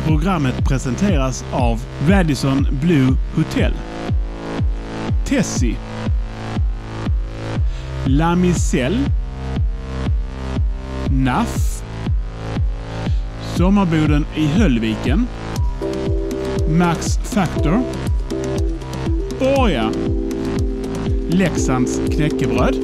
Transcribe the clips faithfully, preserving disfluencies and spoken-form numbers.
Programmet presenteras av Radisson Blue Hotel, Tessie, La Micelle, N A F, Sommarboden i Höllviken, Max Factor, Årja, Leksands knäckebröd.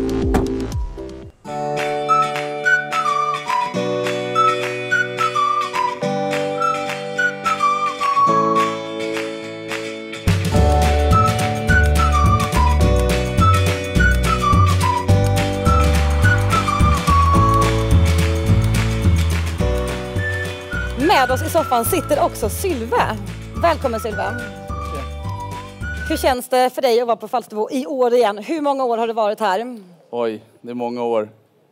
Med oss i soffan sitter också Sylve. Välkommen Sylve. Ja. Hur känns det för dig att vara på Falsterbo i år igen? Hur många år har du varit här? Oj, det är många år.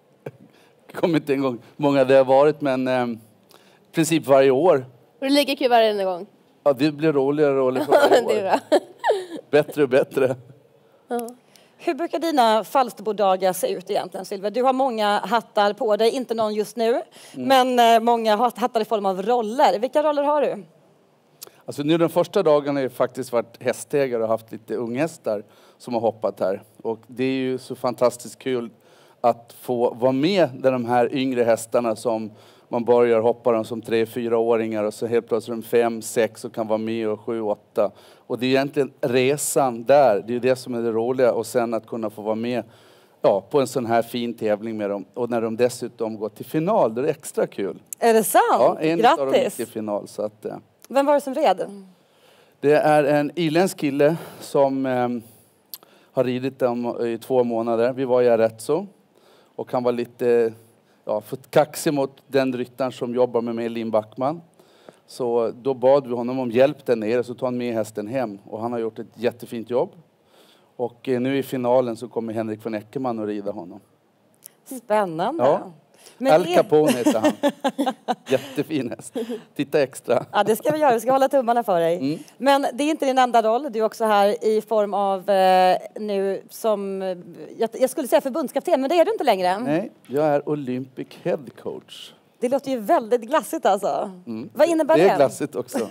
Jag kommer inte en gång många det har varit, men eh, i princip varje år. Och det är lika kul varje gång? Ja, det blir roligare och roligare för varje år. Det är bra. Bättre och bättre. Ja. Hur brukar dina Falsterbo-dagar se ut egentligen, Sylve? Du har många hattar på dig, inte någon just nu. Mm. Men eh, många hattar i form av roller. Vilka roller har du? Alltså nu de första dagarna har jag faktiskt varit hästägare och haft lite unghästar som har hoppat här. Och det är ju så fantastiskt kul att få vara med med de här yngre hästarna som man börjar hoppa dem som tre, fyraåringar och så helt plötsligt de fem, sex och kan vara med och sju, åtta. Och det är egentligen resan där, det är det som är det roliga, och sen att kunna få vara med ja, på en sån här fin tävling med dem. Och när de dessutom går till final, det är extra kul. Är det sant? Ja, en Grattis! av dem gick till final. Så att, eh. Vem var det som red? Det är en irländsk kille som eh, har ridit dem i två månader. Vi var i Arezzo och han var lite ja, för kaxig mot den ryttaren som jobbar med mig, Linn Backman. Så då bad vi honom om hjälp där nere, så tog han med hästen hem. Och han har gjort ett jättefint jobb. Och eh, nu i finalen så kommer Henrik von Eckermann att rida honom. Spännande. Ja. Men Al är... Capone heter han. Jättefin häst. Titta extra. Ja, det ska vi göra. Vi ska hålla tummarna för dig. Mm. Men det är inte din enda roll. Du är också här i form av eh, nu som, jag, jag skulle säga förbundskapten, men det är du inte längre. Nej, jag är Olympic Head Coach. Det låter ju väldigt glassigt alltså. Mm. Vad innebär det? Det är glassigt också.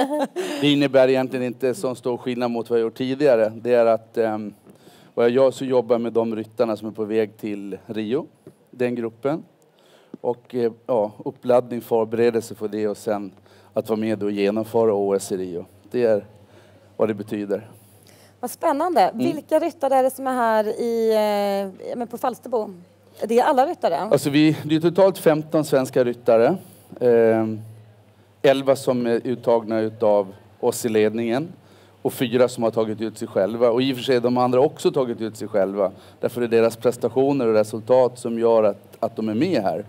Det innebär egentligen inte så stor skillnad mot vad jag gjort tidigare. Det är att eh, vad jag gör så jobbar jag med de ryttarna som är på väg till Rio. Den gruppen. Och eh, ja, uppladdning, förberedelse för det och sen att vara med och genomföra O S i Rio. Det är vad det betyder. Vad spännande. Mm. Vilka ryttare är det som är här i, eh, men på Falsterbo? Det är alla ryttare? Alltså vi, det är totalt femton svenska ryttare. Eh, elva som är uttagna utav oss i ledningen. Och fyra som har tagit ut sig själva. Och i och för sig de andra också tagit ut sig själva. Därför är det deras prestationer och resultat som gör att, att de är med här.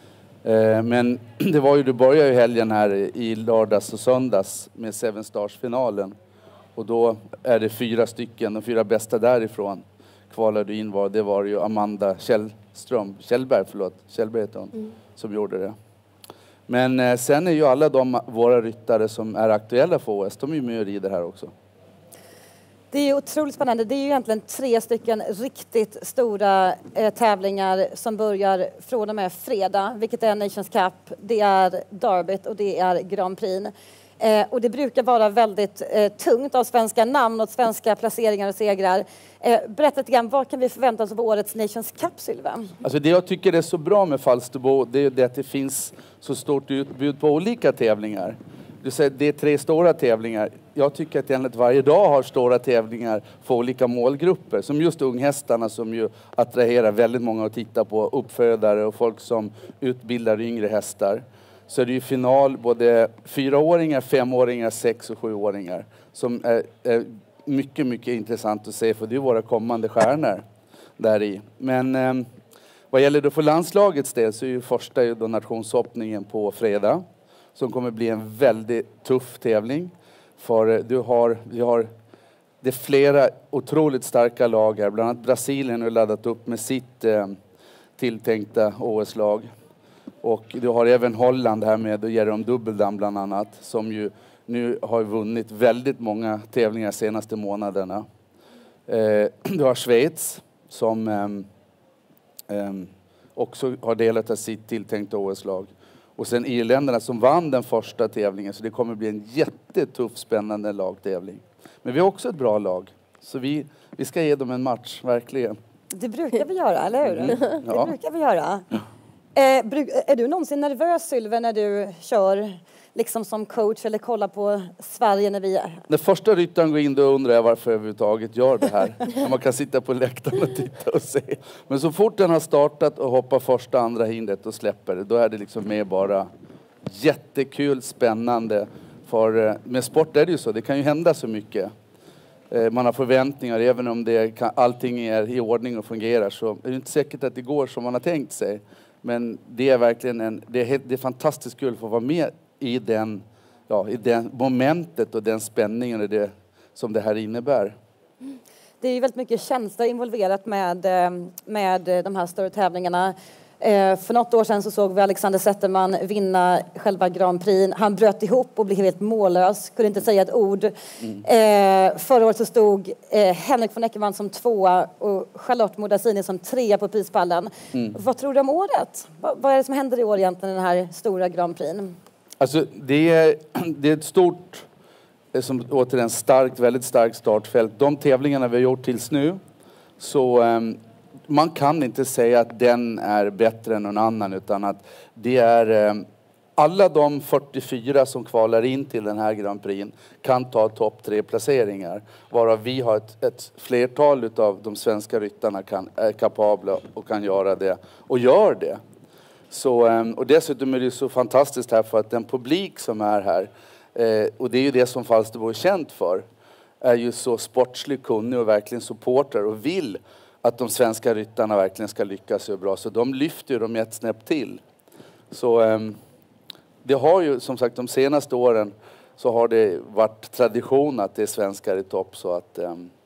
Eh, men det var ju, det började ju helgen här i lördags och söndags med Seven Stars-finalen. Och då är det fyra stycken, de fyra bästa därifrån kvalade in var. Det var ju Amanda Källström, Källberg, förlåt, Källberg heter hon, mm. som gjorde det. Men eh, sen är ju alla de våra ryttare som är aktuella för O S, de är ju med och rider här också. Det är otroligt spännande. Det är ju egentligen tre stycken riktigt stora eh, tävlingar som börjar från och med fredag. Vilket är Nations Cup, det är Derbyt och det är Grand Prix. Eh, och det brukar vara väldigt eh, tungt av svenska namn och svenska placeringar och segrar. Eh, berätta lite grann, vad kan vi förvänta oss av årets Nations Cup, Sylve? Alltså det jag tycker är så bra med Falsterbo, det är det att det finns så stort utbud på olika tävlingar. Du säger det är tre stora tävlingar. Jag tycker att egentligen varje dag har stora tävlingar för olika målgrupper. Som just unghästarna som ju attraherar väldigt många att titta på. Uppfödare och folk som utbildar yngre hästar. Så är det ju final både fyraåringar, femåringar, sex- och sjuåringar. Som är, är mycket, mycket intressant att se, för det är våra kommande stjärnor där i. Men eh, vad gäller då för landslagets del så är ju första ju då nationshoppningen på fredag. Som kommer bli en väldigt tuff tävling. För du har, vi har, det är flera otroligt starka lag här. Bland annat Brasilien har laddat upp med sitt eh, tilltänkta O S-lag. Och du har även Holland här med Jerome Dubbeldam bland annat. Som ju nu har vunnit väldigt många tävlingar de senaste månaderna. Eh, du har Schweiz som eh, eh, också har delat av sitt tilltänkta O S-lag. Och sen irländarna som vann den första tävlingen. Så det kommer bli en jättetuff, spännande lagtävling. Men vi har också ett bra lag. Så vi, vi ska ge dem en match, verkligen. Det brukar vi göra, eller hur? Mm. Ja. Det brukar vi göra. Eh, bruk, är du någonsin nervös, Sylve, när du kör liksom som coach eller kollar på Sverige när vi är? När första ryttaren går in, då undrar jag varför jag överhuvudtaget gör det här. När man kan sitta på läktaren och titta och se. Men så fort den har startat och hoppar första, andra hindret och släpper det, då är det liksom mer bara jättekul, spännande. För med sport är det ju så, det kan ju hända så mycket. Man har förväntningar, även om det kan, allting är i ordning och fungerar, så är det inte säkert att det går som man har tänkt sig. Men det är verkligen en, det är, helt, det är fantastiskt kul för att vara med i den, ja, i den momentet och den spänningen och det, som det här innebär. Det är ju väldigt mycket känslor involverat med, med de här större tävlingarna. Eh, för något år sedan så såg vi Alexander Zetterman vinna själva Grand Prix. Han bröt ihop och blev helt mållös, kunde inte säga ett ord. Mm. Eh, förra året så stod eh, Henrik von Eckermann som tvåa och Charlotte Modasini som trea på prispallen. Mm. Vad tror du om året? Va, vad är det som händer i år egentligen, den här stora Grand Prix? Alltså det är, det är ett stort, som återigen starkt, väldigt starkt startfält. De tävlingarna vi har gjort tills nu, så um, man kan inte säga att den är bättre än någon annan, utan att det är um, alla de fyrtiofyra som kvalar in till den här Grand Prix kan ta topp tre placeringar. Varav vi har ett, ett flertal av de svenska ryttarna kan, är kapabla och kan göra det och gör det. Så, och dessutom är det så fantastiskt här för att den publik som är här, och det är ju det som Falsterbo är känt för, är ju så sportslig, kunnig och verkligen supportar och vill att de svenska ryttarna verkligen ska lyckas så bra. Så de lyfter ju dem ett snäpp till. Så det har ju som sagt de senaste åren så har det varit tradition att det är svenskar i topp, så att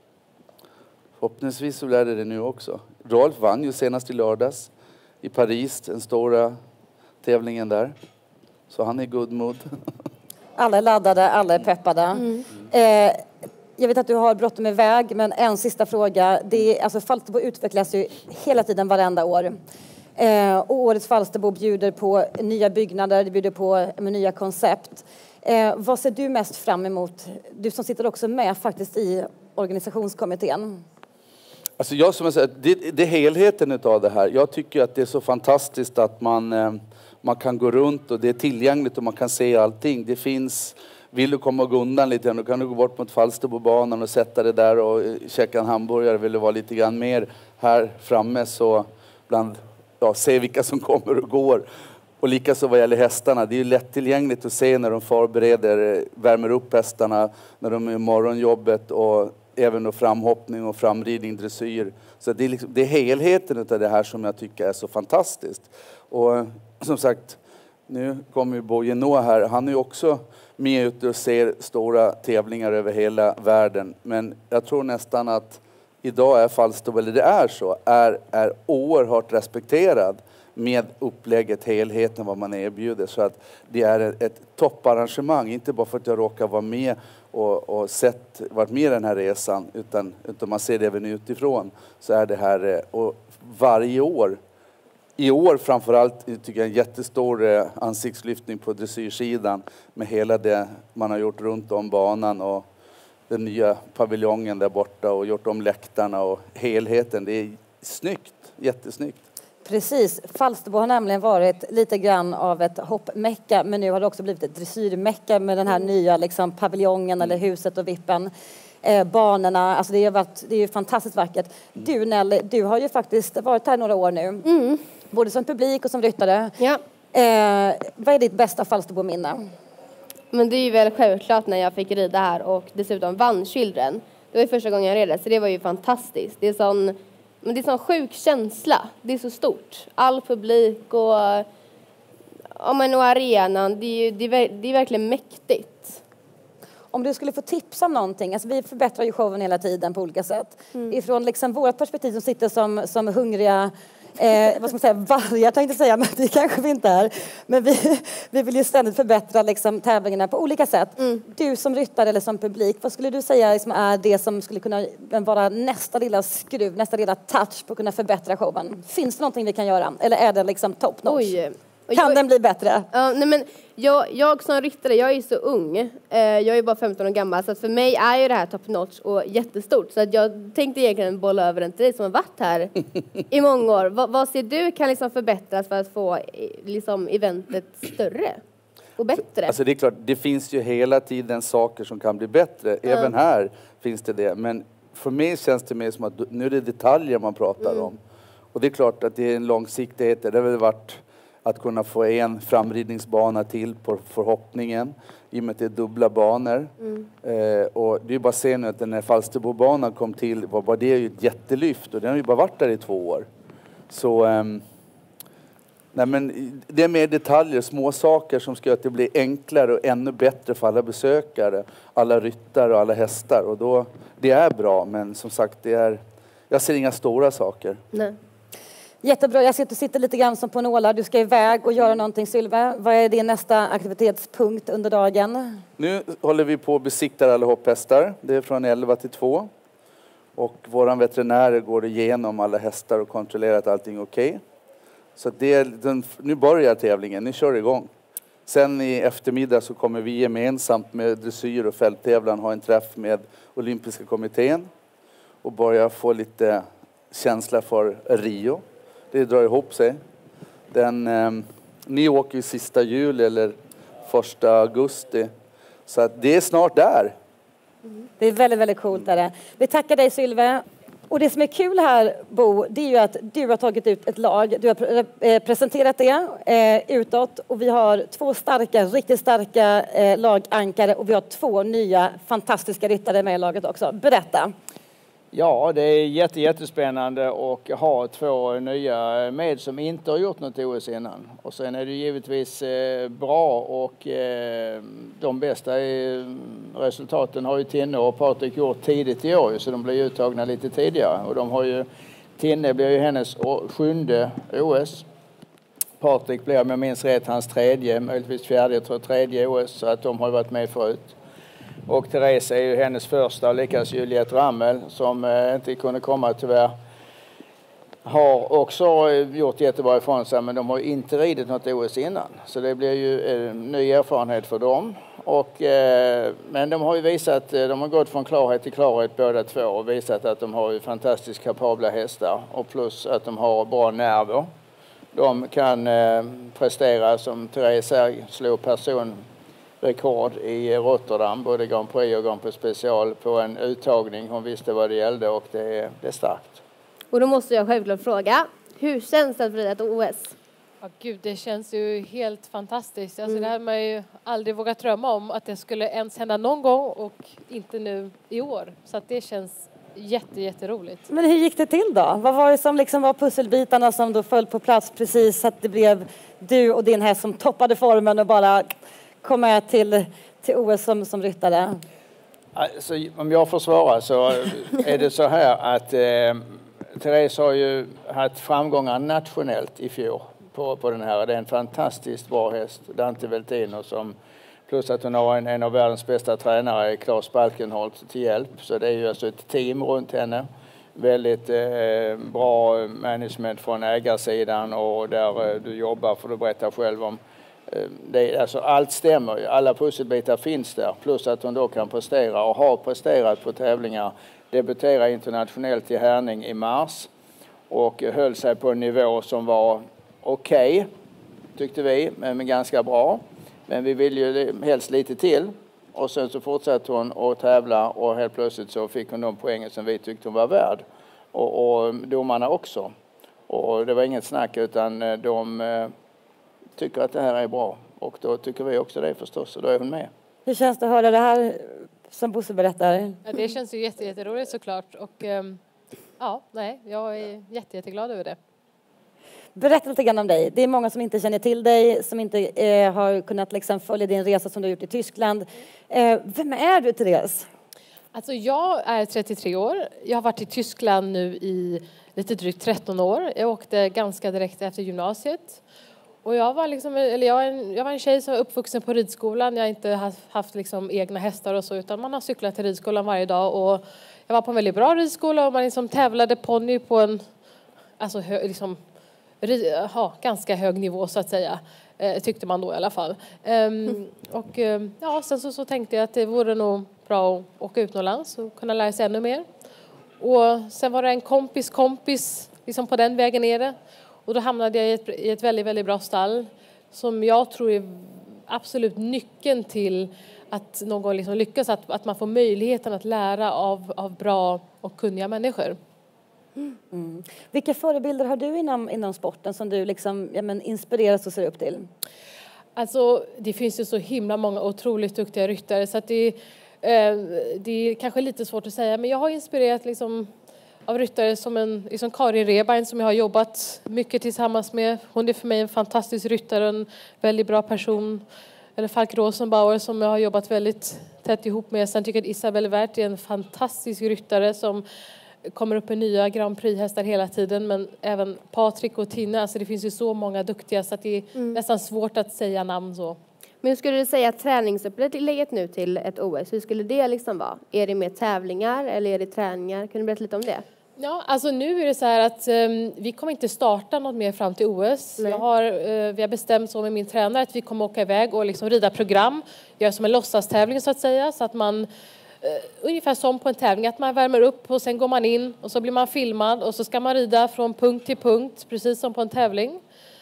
förhoppningsvis så blir det det nu också. Rolf vann ju senast i lördags i Paris, den stora tävlingen där. Så han är i good mood. Alla är laddade, alla är peppade. Mm. Eh, jag vet att du har bråttom iväg, men en sista fråga. Det är, alltså, Falsterbo utvecklas ju hela tiden varenda år. Eh, och årets Falsterbo bjuder på nya byggnader, det bjuder på med nya koncept. Eh, vad ser du mest fram emot? Du som sitter också med faktiskt i organisationskommittén. Alltså jag som jag säger, det, det är helheten utav det här. Jag tycker att det är så fantastiskt att man, eh, man kan gå runt och det är tillgängligt och man kan se allting. Det finns, vill du komma och gå undan lite grann, då kan du gå bort mot Falsterbobanan och sätta det där och käka en hamburgare. Vill du vara lite grann mer här framme, så bland, ja, se vilka som kommer och går. Och likaså vad gäller hästarna, det är ju lättillgängligt att se när de förbereder, värmer upp hästarna, när de är i morgonjobbet och även då framhoppning och framridning, dressyr. Så det är, liksom, det är helheten av det här som jag tycker är så fantastiskt. Och som sagt, nu kommer ju Boje Noah här. Han är ju också med ute och ser stora tävlingar över hela världen. Men jag tror nästan att idag är Falsterbo, eller det är så, är, är oerhört respekterad med upplägget, helheten, vad man erbjuder. Så att det är ett, ett topparrangemang, inte bara för att jag råkar vara med och, och sett, varit med i den här resan, utan, utan man ser det även utifrån. Så är det här, och varje år, i år framförallt tycker jag en jättestor ansiktslyftning på dressyrsidan med hela det man har gjort runt om banan och den nya paviljongen där borta och gjort om läktarna och helheten. Det är snyggt, jättesnyggt. Precis. Falsterbo har nämligen varit lite grann av ett hoppmecka, men nu har det också blivit ett dressyrmecka med den här nya liksom, paviljongen eller huset och vippen. Eh, banorna, alltså det har varit, det är ju fantastiskt vackert. Du Nelly, du har ju faktiskt varit här några år nu. Mm. Både som publik och som ryttare. Ja. Eh, vad är ditt bästa Falsterbo-minne? Men det är ju väl självklart när jag fick rida här och dessutom vann Children. Det var ju första gången jag red, så det var ju fantastiskt. Det är sån, men det är sån sjuk känsla. Det är så stort. All publik och, ja, men, och arenan, det är, ju, det, är, det är verkligen mäktigt. Om du skulle få tipsa om någonting, alltså vi förbättrar ju showen hela tiden på olika sätt. Mm. Ifrån liksom våra perspektiv som sitter som, som hungriga, eh, vad ska man säga, vargar tänkte jag säga, men det kanske vi inte är. Men vi, vi vill ju ständigt förbättra liksom, tävlingarna på olika sätt. Mm. Du som ryttare eller som publik, vad skulle du säga liksom, är det som skulle kunna vara nästa lilla skruv, nästa lilla touch på att kunna förbättra showen? Finns det någonting vi kan göra? Eller är det liksom top notch? Oj. Kan jag, den bli bättre? Ja, nej men jag, jag som ryttare, jag är så ung. Eh, jag är bara femton år gammal. Så att för mig är ju det här top notch och jättestort. Så att jag tänkte egentligen bolla över den till dig som har varit här i många år. Va, vad ser du kan liksom förbättras för att få liksom, eventet större och bättre? Alltså det är klart, det finns ju hela tiden saker som kan bli bättre. Även mm. här finns det det. Men för mig känns det mer som att nu är det detaljer man pratar mm. om. Och det är klart att det är en långsiktighet. Det har väl varit att kunna få en framridningsbana till på förhoppningen. I och med att det är dubbla banor. Mm. Eh, och det är bara att se nu att när Falsterbobanan kom till var, var det ju ett jättelyft. Och den har ju bara varit där i två år. Så ehm, nej men, det är mer detaljer, små saker som ska göra att det blir enklare och ännu bättre för alla besökare. Alla ryttare och alla hästar. Och då, det är bra, men som sagt, det är, jag ser inga stora saker. Nej. Jättebra, jag sitter, sitter lite grann som på nålar. Du ska iväg och göra någonting, Sylve. Vad är din nästa aktivitetspunkt under dagen? Nu håller vi på att besikta alla hopphästar. Det är från elva till två. Och våran veterinär går igenom alla hästar och kontrollerar att allting är okej. Okay. Så det är den, nu börjar tävlingen, ni kör igång. Sen i eftermiddag så kommer vi gemensamt med dressyr och fälttävlan ha en träff med Olympiska kommittén. Och börja få lite känsla för Rio. Det drar ihop sig. Den, eh, ni åker ju sista juli eller första augusti. Så att det är snart där. Mm. Det är väldigt, väldigt coolt. Där. Vi tackar dig, Sylve. Och det som är kul här, Bo, det är ju att du har tagit ut ett lag. Du har pre- presenterat det eh, utåt. Och vi har två starka, riktigt starka eh, lagankare. Och vi har två nya fantastiska ryttare med i laget också. Berätta. Ja, det är jätte, jättespännande att ha två nya med som inte har gjort något O S innan. Och sen är det givetvis eh, bra och eh, de bästa i resultaten har ju Tinne och Patrik gjort tidigt i år, så de blir uttagna lite tidigare. Och de har ju, Tinne blir ju hennes sjunde O S. Patrik blir, om jag minns rätt, hans tredje, möjligtvis fjärde, jag tror tredje O S, så att de har varit med förut. Och Therese är ju hennes första, och likaså Juliette Rammel som eh, inte kunde komma tyvärr. Har också gjort jättebra ifrån sig, men de har inte ridit något O S innan. Så det blir ju en ny erfarenhet för dem. Och, eh, men de har ju visat, de har gått från klarhet till klarhet båda två och visat att de har ju fantastiskt kapabla hästar. Och plus att de har bra nerver. De kan eh, prestera som Therese här, slå person. Rekord i Rotterdam, både Grand Prix och Grand Prix special på en uttagning. Hon visste vad det gällde och det är, det är starkt. Och då måste jag självklart fråga, hur känns det att rida ett O S? Ja, gud, det känns ju helt fantastiskt. Alltså, mm. Det hade man ju aldrig vågat drömma om att det skulle ens hända någon gång och inte nu i år. Så att det känns jätte, jätteroligt. Men hur gick det till då? Vad var det som liksom var pusselbitarna som då föll på plats precis så att det blev du och din häst som toppade formen och bara kom med till, till O S som, som ryttare? Alltså, om jag får svara så är det så här att eh, Therese har ju haft framgångar nationellt i fjol på, på den här. Det är en fantastiskt bra häst, Dante Veltino, som plus att hon har en, en av världens bästa tränare, Claes Balkenholt, till hjälp. Så det är ju alltså ett team runt henne. Väldigt eh, bra management från ägarsidan och där eh, du jobbar, för du berättar själv om. Det, alltså allt stämmer, alla pusselbitar finns där, plus att hon då kan prestera och har presterat på tävlingar. Debuterade internationellt i Härning i mars och höll sig på en nivå som var okej, okay, tyckte vi, men, men ganska bra. Men vi ville ju helst lite till och sen så fortsatte hon att tävla och helt plötsligt så fick hon de poängen som vi tyckte hon var värd. Och, och domarna också. Och det var inget snack, utan de tycker att det här är bra. Och då tycker vi också det förstås, och då är hon med. Hur känns det att höra det här som Bosse berättar? Ja, det känns ju jätte, jätteroligt såklart. Och um, ja, nej, jag är jätte, jätteglad över det. Berätta lite grann om dig. Det är många som inte känner till dig, som inte eh, har kunnat liksom följa din resa som du har gjort i Tyskland. Eh, vem är du, Therese? Alltså jag är trettiotre år. Jag har varit i Tyskland nu i lite drygt tretton år. Jag åkte ganska direkt efter gymnasiet. Och jag var liksom, eller jag, en, jag var en tjej som var uppvuxen på ridskolan. Jag har inte haft, haft liksom egna hästar och så, utan man har cyklat till ridskolan varje dag. Och jag var på en väldigt bra ridskola och man liksom tävlade ponny på en alltså hö, liksom, ri, ha, ganska hög nivå så att säga. Eh, tyckte man då i alla fall. Um, mm. Och eh, ja, sen så, så tänkte jag att det vore nog bra att åka utomlands och kunna lära sig ännu mer. Och sen var det en kompis kompis liksom på den vägen nere. Och då hamnade jag i ett, i ett väldigt, väldigt bra stall som jag tror är absolut nyckeln till att någon liksom lyckas, att, att man får möjligheten att lära av, av bra och kunniga människor. Mm. Vilka förebilder har du inom, inom sporten som du liksom, ja, men inspireras och ser upp till? Alltså, det finns ju så himla många otroligt duktiga ryttare så att det, eh, det är kanske lite svårt att säga. Men jag har inspirerat liksom av ryttare som en, liksom Karin Rebein som jag har jobbat mycket tillsammans med. Hon är för mig en fantastisk ryttare, en väldigt bra person. Eller Falk Rosenbauer som jag har jobbat väldigt tätt ihop med. Sen tycker jag att Isabelle Wert är en fantastisk ryttare som kommer upp med nya Grand Prix-hästar hela tiden. Men även Patrik och Tina, alltså det finns ju så många duktiga så att det är mm. nästan svårt att säga namn så. Men hur skulle du säga att träningsupplägget nu till ett O S, hur skulle det liksom vara? Är det mer tävlingar eller är det träningar? Kan du berätta lite om det? Ja, alltså nu är det så här att um, vi kommer inte starta något mer fram till O S. Jag har, uh, vi har bestämt så med min tränare att vi kommer åka iväg och liksom rida program. Göra som en låtsastävling så att säga. Så att man, uh, ungefär som på en tävling, att man värmer upp och sen går man in och så blir man filmad. Och så ska man rida från punkt till punkt, precis som på en tävling.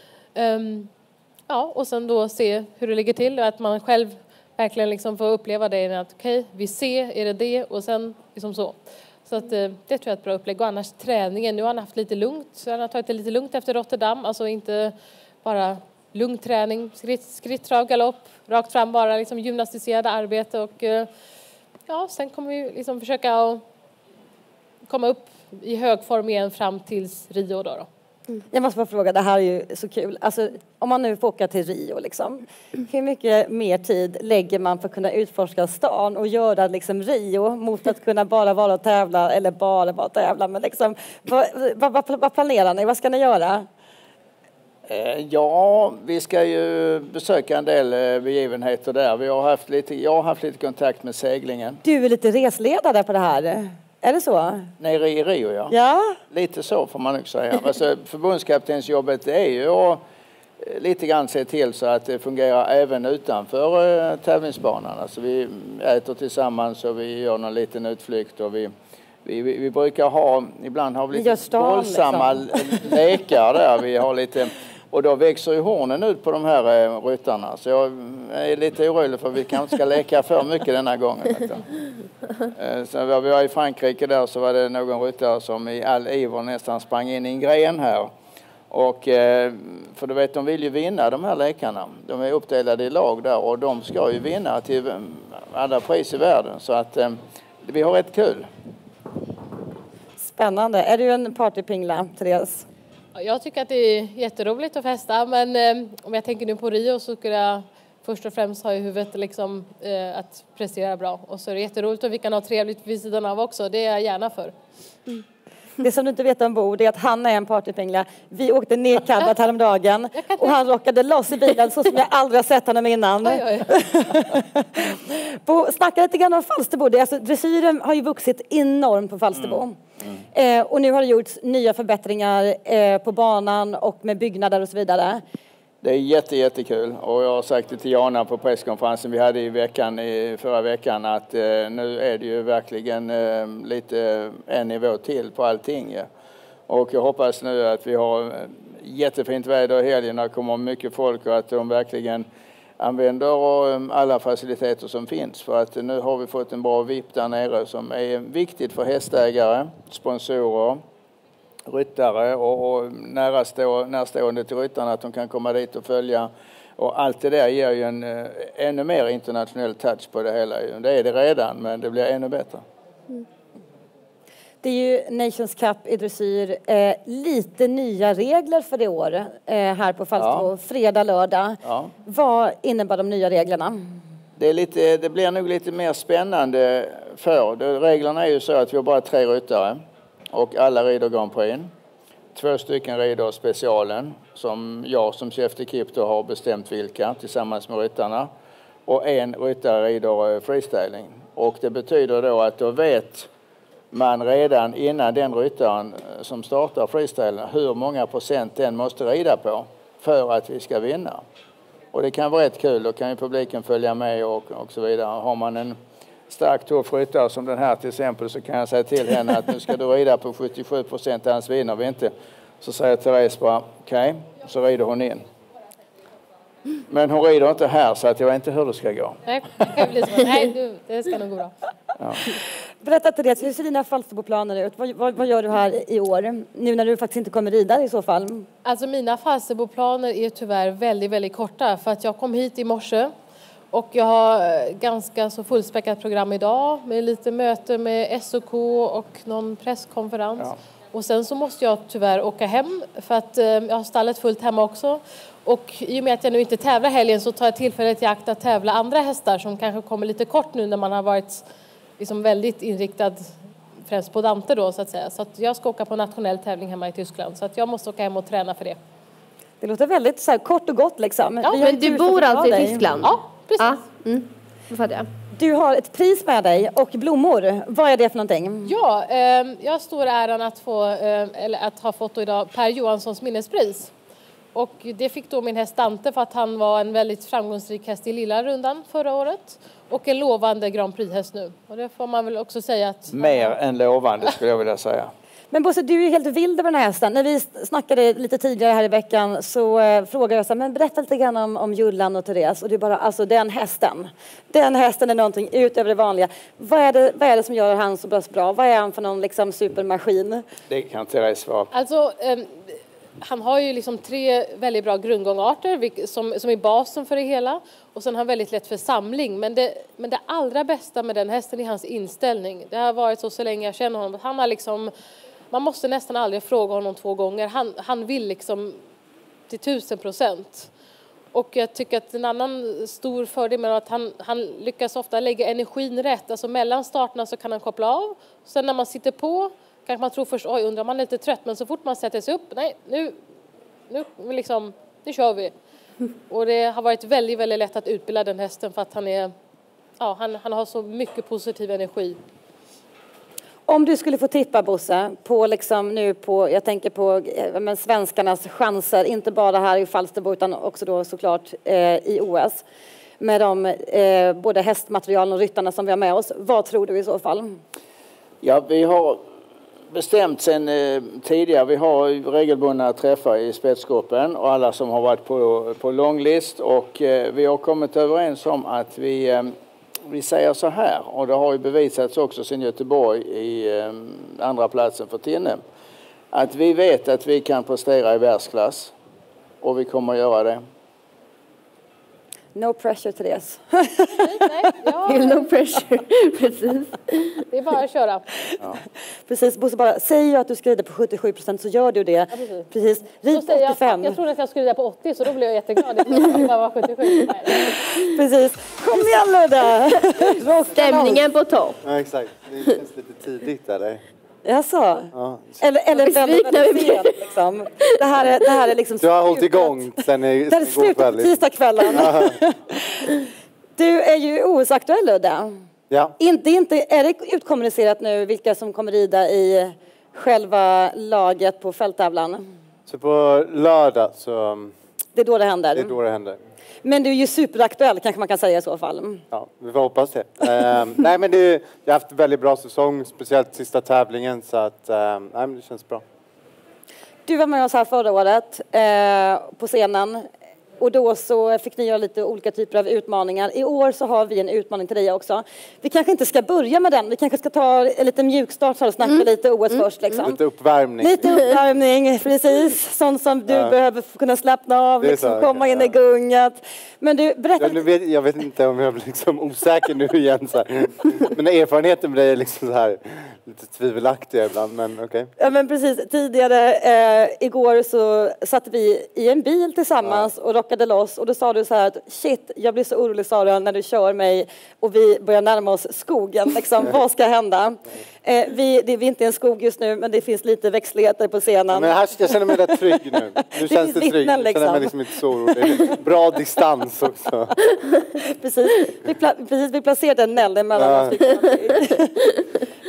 Um, ja, och sen då se hur det ligger till. Och att man själv verkligen liksom får uppleva det. Att okej, okay, vi ser, är det det? Och sen liksom så. Så att, det tror jag är ett bra upplägg. Och annars träningen, nu har han haft lite lugnt. Så han har tagit det lite lugnt efter Rotterdam. Alltså inte bara lugn träning, skritt, skritt trav, galopp, rakt fram bara liksom gymnastiserade arbete. Och ja, sen kommer vi liksom försöka komma upp i hög form igen fram till Rio då. då. Mm. Jag måste bara fråga, det här är ju så kul. Alltså, om man nu får åka till Rio, liksom, hur mycket mer tid lägger man för att kunna utforska stan och göra liksom, Rio mot att kunna bara vara och tävla eller bara vara och tävla? Men liksom, vad, vad, vad, vad planerar ni? Vad ska ni göra? Ja, vi ska ju besöka en del begivenheter där. Vi har haft lite, jag har haft lite kontakt med seglingen. Du är lite resledare på det här. Är det så? Nere i Rio, ja. Ja. Lite så får man nog säga. Alltså, förbundskaptensjobbet är ju att lite grann se till så att det fungerar även utanför äh, tävlingsbanan. Alltså, vi äter tillsammans och vi gör någon liten utflykt. Och vi, vi, vi, vi brukar ha, ibland har vi lite stan, våldsamma liksom. lekar där. Vi har lite... Och då växer ju hornen ut på de här eh, ryttarna. Så jag är lite orolig för att vi kanske ska leka för mycket denna gången. Eh, så vi var i Frankrike där så var det någon ryttare som i all iver nästan sprang in i en gren här. Och eh, för du vet, de vill ju vinna de här lekarna. De är uppdelade i lag där och de ska ju vinna till alla pris i världen. Så att eh, vi har rätt kul. Spännande. Är du en partypingla, Therese? Jag tycker att det är jätteroligt att festa, men eh, om jag tänker nu på Rio så skulle jag först och främst ha i huvudet liksom, eh, att prestera bra. Och så är det jätteroligt och vi kan ha trevligt vid sidan av också. Det är jag gärna för. Mm. Det som du inte vet ombord är att han är en partypingla. Vi åkte nedkabbat häromdagen och han rockade loss i bilen så som jag aldrig har sett honom innan. Oj, oj. Snacka lite grann om Falsterbo. Alltså, dressyren har ju vuxit enormt på Falsterbo. Mm. Mm. Eh, och nu har det gjorts nya förbättringar eh, på banan och med byggnader och så vidare. Det är jätte, jättekul och jag har sagt det till Jana på presskonferensen vi hade i veckan, i förra veckan att eh, nu är det ju verkligen eh, lite en nivå till på allting. Ja. Och jag hoppas nu att vi har jättefint väder i helgen och det kommer mycket folk och att de verkligen använder alla faciliteter som finns. För att nu har vi fått en bra V I P där nere som är viktigt för hästägare, sponsorer, ryttare och, och nära stå, närstående till ryttarna att de kan komma dit och följa. Och allt det där ger ju en eh, ännu mer internationell touch på det hela. Det är det redan, men det blir ännu bättre. Mm. Det är ju Nations Cup i dressyr. Eh, lite nya regler för det år eh, här på Falsterbo. Ja. Fredag, lördag. Ja. Vad innebär de nya reglerna? Det, är lite, det blir nog lite mer spännande för. Det, reglerna är ju så att vi har bara tre ryttare. Och alla rider Grand Prix. Två stycken rider specialen som jag som chef d'equipe då har bestämt vilka tillsammans med ryttarna. Och en ryttare rider freestyling. Och det betyder då att då vet man redan innan den ryttaren som startar freestyling hur många procent den måste rida på för att vi ska vinna. Och det kan vara rätt kul, då kan ju publiken följa med och, och så vidare. Har man en stark tuff ryttare som den här till exempel, så kan jag säga till henne att nu ska du rida på sjuttiosju procent, annars vinner vi inte. Så säger Therese bara okej, okay. Så rider hon in. Men hon rider inte här, så att jag vet inte hur det ska gå. Nej, det blir så. Nej, du, det ska nog gå bra. Ja. Berätta Therese, hur ser dina Falsterboplaner ut? Vad, vad, vad gör du här i år? Nu när du faktiskt inte kommer rida i så fall. Alltså mina Falsterboplaner är tyvärr väldigt, väldigt korta. För att jag kom hit i morse. Och jag har ganska så fullspäckat program idag. Med lite möte med S O K och någon presskonferens. Ja. Och sen så måste jag tyvärr åka hem. För att eh, jag har stallet fullt hemma också. Och i och med att jag nu inte tävlar helgen, så tar jag tillfället i akt att tävla andra hästar som kanske kommer lite kort nu när man har varit liksom väldigt inriktad främst på Dante då, så att säga. Så att jag ska åka på nationell tävling hemma i Tyskland. Så att jag måste åka hem och träna för det. Det låter väldigt så här, kort och gott liksom. Ja, men du bor alltså i Tyskland? Ja, precis. Ja, mm. Det fattar jag. Du har ett pris med dig och blommor. Vad är det för någonting? Ja, eh, jag har stor äran att, få, eh, eller att ha fått då idag Per Johanssons minnespris. Och det fick då min häst Dante för att han var en väldigt framgångsrik häst i lilla rundan förra året. Och en lovande Grand Prix-häst nu. Och det får man väl också säga att... Mer än lovande skulle jag vilja säga. Men Bosse, du är helt vild över den här hästen. När vi snackade lite tidigare här i veckan så eh, frågade jag så här, men berätta lite grann om, om Jullan och Therese. Och du bara, alltså den hästen. Den hästen är någonting utöver det vanliga. Vad är det, vad är det som gör han så bra? Vad är han för någon liksom supermaskin? Det kan Therese svara. Alltså... Eh, Han har ju liksom tre väldigt bra grundgångarter som, som är basen för det hela. Och sen har han väldigt lätt för samling. Men det, men det allra bästa med den hästen är hans inställning. Det har varit så så länge jag känner honom. Han har liksom, man måste nästan aldrig fråga honom två gånger. Han, han vill liksom till tusen procent. Och jag tycker att en annan stor fördel med att han, han lyckas ofta lägga energin rätt. Alltså mellan starterna så kan han koppla av. Sen när man sitter på... Kanske man tror först, oj undrar man är lite trött, men så fort man sätter sig upp, nej nu, nu, liksom, nu kör vi. Och det har varit väldigt, väldigt lätt att utbilda den hästen för att han är, ja han, han har så mycket positiv energi. Om du skulle få tippa Bosse, på liksom nu på, jag tänker på men, svenskarnas chanser, inte bara här i Falsterbo utan också då såklart eh, i O S. Med de eh, både hästmaterialen och ryttarna som vi har med oss, vad tror du i så fall? Ja, vi har bestämt sen eh, tidigare. Vi har regelbundna träffar i spetsgruppen och alla som har varit på, på långlist. Och eh, vi har kommit överens om att vi, eh, vi säger så här. Och det har ju bevisats också sen Göteborg i eh, andra platsen för Tinne. Att vi vet att vi kan prestera i världsklass. Och vi kommer att göra det. No pressure, Therese. Nej, nej, ja. No pressure, precis. Det är bara att köra. Ja. Precis, Bosse bara, säger jag att du ska rida på sjuttiosju procent så gör du det. Ja, precis. precis. Rid på åttiofem. Jag, jag trodde att jag skulle rida på åttio så då blev jag jätteglad. Det var sjuttiosju. Precis. Kom igen Ludde! Stämningen på topp. Ja, exakt. Det känns lite tidigt eller? Jaså? Ja. Eller, eller väldigt, väldigt sent liksom. Det här är, det här är liksom... Du har hållit igång sen i Det är slutet på tisdagskvällen. Du är ju O S-aktuell Ludde. Ja. Inte, inte, är det utkommunicerat nu vilka som kommer rida i själva laget på fälttävlan? Så på lördag så... Det är då det händer? Det är då det händer. Men du är ju superaktuell kanske man kan säga i så fall. Ja, vi får hoppas det. uh, nej men det, jag har haft en väldigt bra säsong, speciellt sista tävlingen så att uh, nej, men det känns bra. Du var med oss här förra året uh, på scenen. Och då så fick ni göra lite olika typer av utmaningar. I år så har vi en utmaning till dig också. Vi kanske inte ska börja med den. Vi kanske ska ta en liten mjukstart och snacka mm. lite O S mm. först. Liksom. Lite uppvärmning. Lite uppvärmning, precis. Sånt som du ja. behöver kunna slappna av, liksom, så, komma in ja. i gunget. Men du, berätta... Jag vet, jag vet inte om jag blir liksom osäker nu igen. Så här. Men erfarenheten med dig är liksom så här lite tvivelaktiga ibland, men okej. Okay. Ja, men precis. Tidigare, eh, igår så satt vi i en bil tillsammans ja. och rockade loss. Och då sa du så här att shit, jag blir så orolig Sara när du kör mig och vi börjar närma oss skogen. Liksom, vad ska hända? Eh, vi, det är inte en skog just nu, men det finns lite växtligheter på scenen. Ja, men här, jag känner mig rätt trygg nu. Nu det känns det trygg. Jag liksom. känner mig liksom inte så orolig. Bra distans också. precis. Vi, pla- precis, vi placerade en näll emellan ja. oss.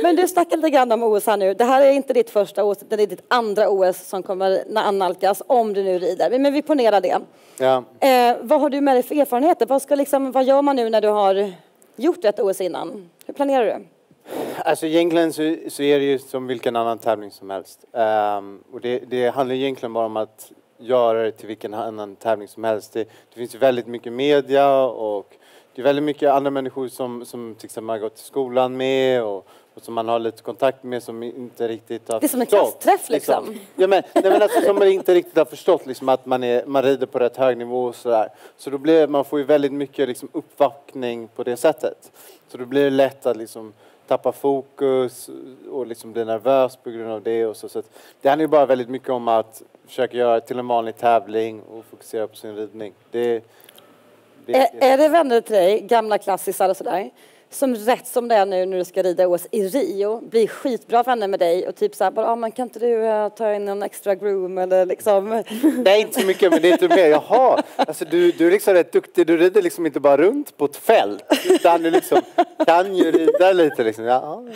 Men du snackar lite grann om O S här nu. Det här är inte ditt första O S, det är ditt andra O S som kommer annalkas om du nu rider. Men vi ponerar det. Ja. Eh, vad har du med dig för erfarenheter? Vad, ska liksom, vad gör man nu när du har gjort ett O S innan? Hur planerar du? Alltså egentligen så, så är det ju som vilken annan tävling som helst. Um, och det, det handlar egentligen bara om att göra det till vilken annan tävling som helst. Det, det finns ju väldigt mycket media och det är väldigt mycket andra människor som, som till exempel man har gått till skolan med och, och som man har lite kontakt med som inte riktigt har förstått. Det är som en förstått, klassträff liksom. liksom. Ja, men, nej, men alltså, som man inte riktigt har förstått liksom, att man, är, man rider på rätt hög nivå och sådär. Så då blir man får ju väldigt mycket liksom, uppvaktning på det sättet. Så då blir det lätt att liksom tappa fokus och liksom bli nervös på grund av det. Och så. Så att det handlar ju bara väldigt mycket om att försöka göra till en vanlig tävling och fokusera på sin ridning. Det, det, är, är det vänner till dig, gamla klassisar och sådär, som rätt som det är nu när du ska rida O S i Rio, blir skitbra vänner med dig och typ såhär, bara, ah, man kan inte du uh, ta in en extra groom eller liksom? Nej, inte så mycket, men det är inte mer. Jaha, alltså du, du är liksom rätt duktig. Du rider liksom inte bara runt på ett fält, utan du liksom kan ju rida lite liksom. Ja. um,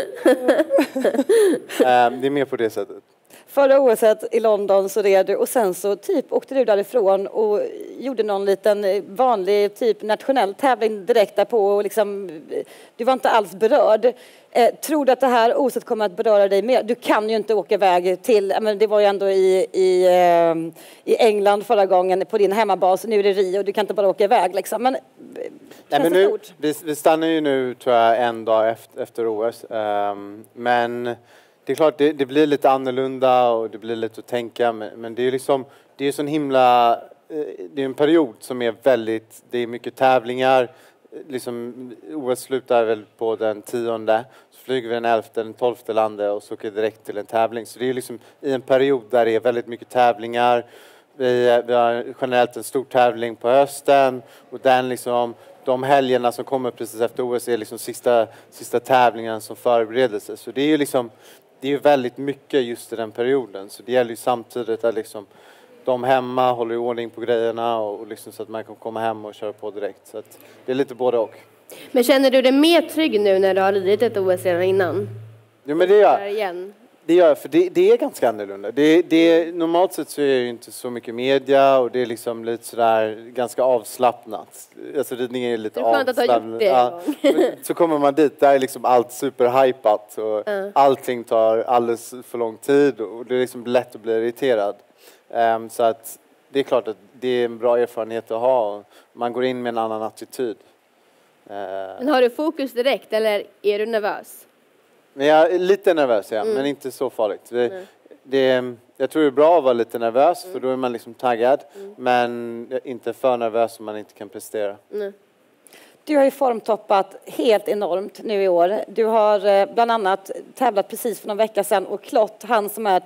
det är mer på det sättet. Förra O S:et i London så red du och sen så typ åkte du därifrån och gjorde någon liten vanlig typ nationell tävling direkt därpå och liksom, du var inte alls berörd. Eh, tror du att det här O S:et kommer att beröra dig mer? Du kan ju inte åka iväg till, men det var ju ändå i, i, eh, i England förra gången på din hemmabas, nu är det Rio, du kan inte bara åka iväg liksom. Men, Nej, men nu, vi, vi stannar ju nu tror jag en dag efter, efter O S. Um, men det är klart, det, det blir lite annorlunda och det blir lite att tänka. Men, men det är liksom, det är så en himla, det är en period som är väldigt, det är mycket tävlingar. Liksom, O S slutar väl på den tionde. Så flyger vi den elfte, den tolfte landet och så åker direkt till en tävling. Så det är liksom i en period där det är väldigt mycket tävlingar. Vi, vi har generellt en stor tävling på hösten och den liksom, de helgerna som kommer precis efter O S är liksom sista, sista tävlingen som förberedelse. Så det är ju liksom, det är ju väldigt mycket just i den perioden. Så det gäller ju samtidigt att liksom de hemma håller i ordning på grejerna och liksom så att man kan komma hem och köra på direkt. Så att det är lite både och. Men känner du dig mer trygg nu när du har ridit ett O S redan innan? Jo, men det gör jag. Det gör jag, för det, det är ganska annorlunda. Det, det, normalt sett så är det ju inte så mycket media och det är liksom lite sådär ganska avslappnat. Alltså ridning är lite avslappnat. Det är skönt att ha gjort det. Ja. Så kommer man dit, där är liksom allt superhypat och uh. allting tar alldeles för lång tid och det är liksom lätt att bli irriterad. Um, så att det är klart att det är en bra erfarenhet att ha. Man går in med en annan attityd. Uh. Men har du fokus direkt eller är du nervös? Men jag är lite nervös, ja, mm. men inte så farligt. Det, det, jag tror det är bra att vara lite nervös, mm. för då är man liksom taggad. Mm. Men inte för nervös om man inte kan prestera. Mm. Du har ju formtoppat helt enormt nu i år. Du har bland annat tävlat precis för någon vecka sedan och klott han som är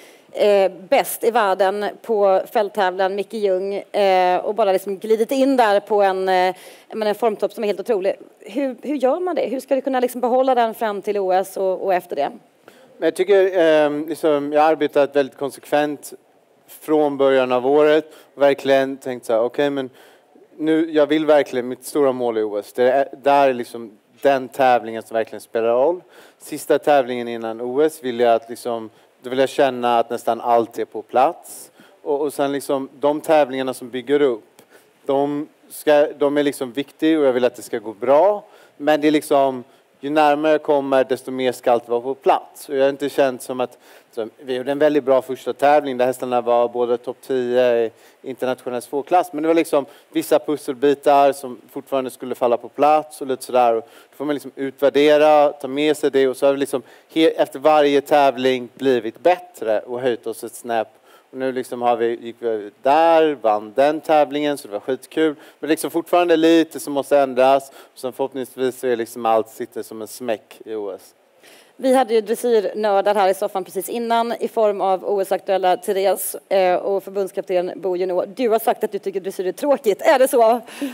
eh, bäst i världen på fälttävlan, Micke Ljung, eh, och bara liksom glidit in där på en, eh, en formtopp som är helt otrolig. Hur, hur gör man det? Hur ska du kunna liksom behålla den fram till O S och, och efter det? Men jag tycker eh, liksom, jag har arbetat väldigt konsekvent från början av året och verkligen tänkt så här, okej, okay, men nu, jag vill verkligen, mitt stora mål i O S, det är, där är liksom den tävlingen som verkligen spelar roll. Sista tävlingen innan O S vill jag att liksom, då vill jag känna att nästan allt är på plats. Och, och sen liksom de tävlingarna som bygger upp, de, ska, de är liksom viktiga och jag vill att det ska gå bra. Men det är liksom, ju närmare jag kommer desto mer ska allt vara på plats. Och jag har inte känt som att, så, vi gjorde en väldigt bra första tävling där hästarna var både topp tio i internationell tvåklass. Men det var liksom vissa pusselbitar som fortfarande skulle falla på plats och lite sådär. Och då får man liksom utvärdera, ta med sig det och så har vi liksom efter varje tävling blivit bättre och höjt oss ett snäpp. Och nu liksom har vi, gick vi där, vann den tävlingen så det var skitkul. Men liksom fortfarande lite som måste ändras. Och sen förhoppningsvis så är liksom allt sitter som en smäck i O S. Vi hade ju dressyrnördar här i soffan precis innan i form av O S-aktuella Therese och förbundskapten Bo Junor. Du har sagt att du tycker dressyr är tråkigt. Är det så?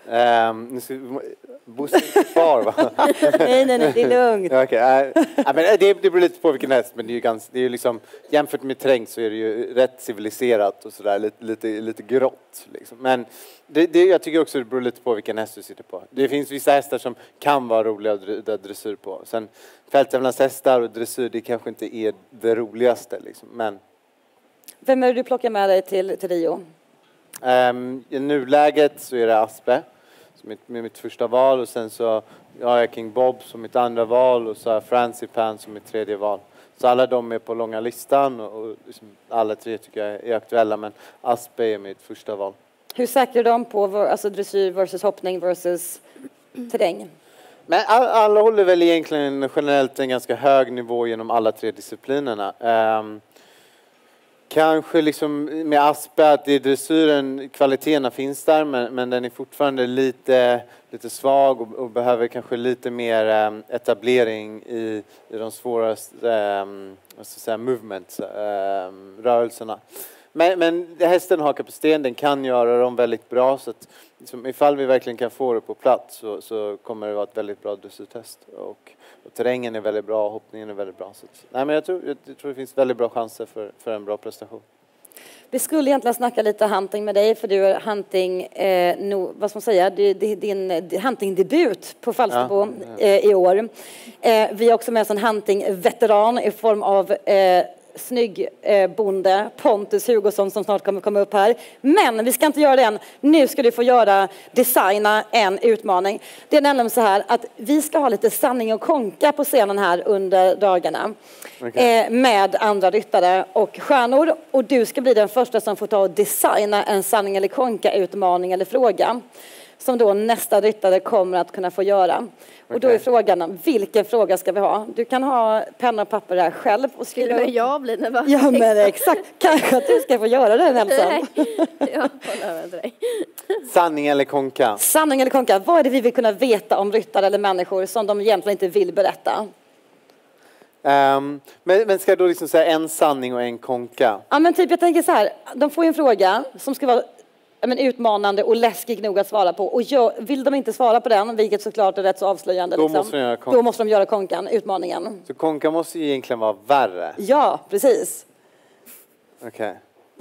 Um, nu ska vi, Bosse är kvar va? nej, nej, nej, det är lugnt. Ja, okay. uh, ja, men det, det beror lite på vilken häst, men det är ju ganska, det är ju liksom, jämfört med terräng så är det ju rätt civiliserat och sådär, lite, lite, lite grått. Liksom. Men det, det, jag tycker också det beror lite på vilken häst du sitter på. Det finns vissa hästar som kan vara roliga att rida dressyr på. Sen fälttävlanshästar och dressyr, det kanske inte är det roligaste. Liksom. Men, vem är det du plockar med dig till, till Rio? Um, I nuläget så är det Aspe som är mitt första val och sen så har jag King Bob som mitt andra val och så har jag Francipan som mitt tredje val. Så alla de är på långa listan och, och liksom alla tre tycker jag är aktuella, men Aspe är mitt första val. Hur säkrar de på alltså dressyr versus hoppning versus terräng? Men all, alla håller väl egentligen generellt en ganska hög nivå genom alla tre disciplinerna. Um, Kanske liksom med Aspe att i dressyren kvaliteten finns där, men, men den är fortfarande lite, lite svag och, och behöver kanske lite mer um, etablering i, i de svåraste um, vad ska jag säga, movements, um, rörelserna. Men, men hästen har kapacitet, den kan göra dem väldigt bra, så att liksom, ifall vi verkligen kan få det på plats så, så kommer det vara ett väldigt bra dressyrtest. Och, och terrängen är väldigt bra, hoppningen är väldigt bra. Så att, nej, men jag tror, jag, jag tror det finns väldigt bra chanser för, för en bra prestation. Vi skulle egentligen snacka lite hunting med dig, för du är hunting, eh, no, vad ska man säga, det är din huntingdebut på Falsterbo ja, ja. eh, i år. Eh, vi har också med oss en huntingveteran i form av eh, snygg eh, bonde Pontus Hugosson som snart kommer komma upp här. Men vi ska inte göra det än. Nu ska du få göra designa en utmaning. Det är nämligen så här att vi ska ha lite sanning och konka på scenen här under dagarna. Okay. Eh, med andra ryttare och stjärnor. Och du ska bli den första som får ta och designa en sanning eller konka utmaning eller fråga. Som då nästa ryttare kommer att kunna få göra. Okay. Och då är frågan, vilken fråga ska vi ha? Du kan ha penna och papper här själv. Och skriva upp. Jag blir nervös. Ja, men exakt. Kanske att du ska få göra det, Nelson. Nej, jag håller med dig. Sanning eller konka? Sanning eller konka. Vad är det vi vill kunna veta om ryttare eller människor som de egentligen inte vill berätta? Um, men, men ska jag då liksom säga en sanning och en konka? Ja, men typ jag tänker så här. De får ju en fråga som ska vara men, utmanande och läskig nog att svara på. Och jag, vill de inte svara på den, vilket såklart är rätt så avslöjande. Då, liksom, måste, de göra konka. Då måste de göra konkan, utmaningen. Så konka måste ju egentligen vara värre? Ja, precis. Okej.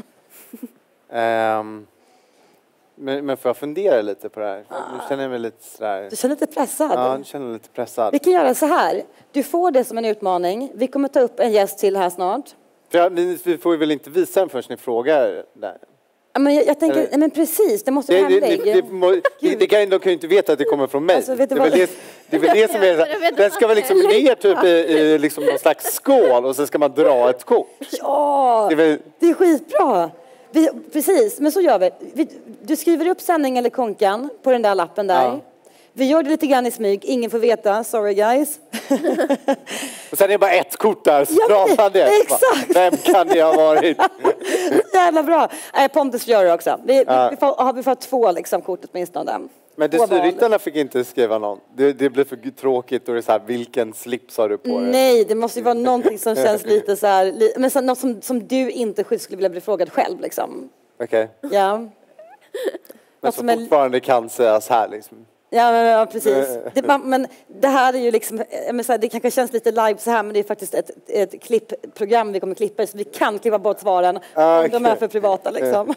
Okay. Um, men, men får jag fundera lite på det här? Ah. Nu känner jag mig lite sådär... Du känner lite pressad? Ja, jag känner mig lite pressad. Vi kan göra så här. Du får det som en utmaning. Vi kommer ta upp en gäst till här snart. För jag, vi får ju väl inte visa den förrän ni frågar där. Men jag, jag tänker, men precis, det måste vara hemligt. Det, det, det, det, det kan, de kan ju inte veta att det kommer från mig. Alltså, det, är väl det, det är väl det som är... Den ska väl liksom ner typ i, i liksom någon slags skål och sen ska man dra ett kort. Ja, det är, väl... det är skitbra. Vi, precis, men så gör vi. vi. Du skriver upp sanning eller konkan på den där lappen där. Ja. Vi gör det lite grann i smyg. Ingen får veta. Sorry guys. Och sen är det bara ett kort där. Så ja, men, det, exakt. Vem kan det ha varit? Jävla bra. Äh, Pontus gör det också. Vi, ja. vi, vi, får, vi får två liksom, kort åtminstone. Men dressyrryttarna fick inte skriva någon. Det, det blev för tråkigt och det är så här, vilken slips har du på dig? Nej, det måste ju vara någonting som känns lite så här, li, men så, något som, som du inte skulle vilja bli frågad själv liksom. Okej. Okay. Ja. Men som fortfarande är... kan sägas här liksom. Ja, men, ja precis. Det, man, men det här är ju liksom, men så här, det kanske känns lite live så här, men det är faktiskt ett, ett klippprogram vi kommer klippa, så vi kan klippa bort svaren ah, om de är för privata liksom.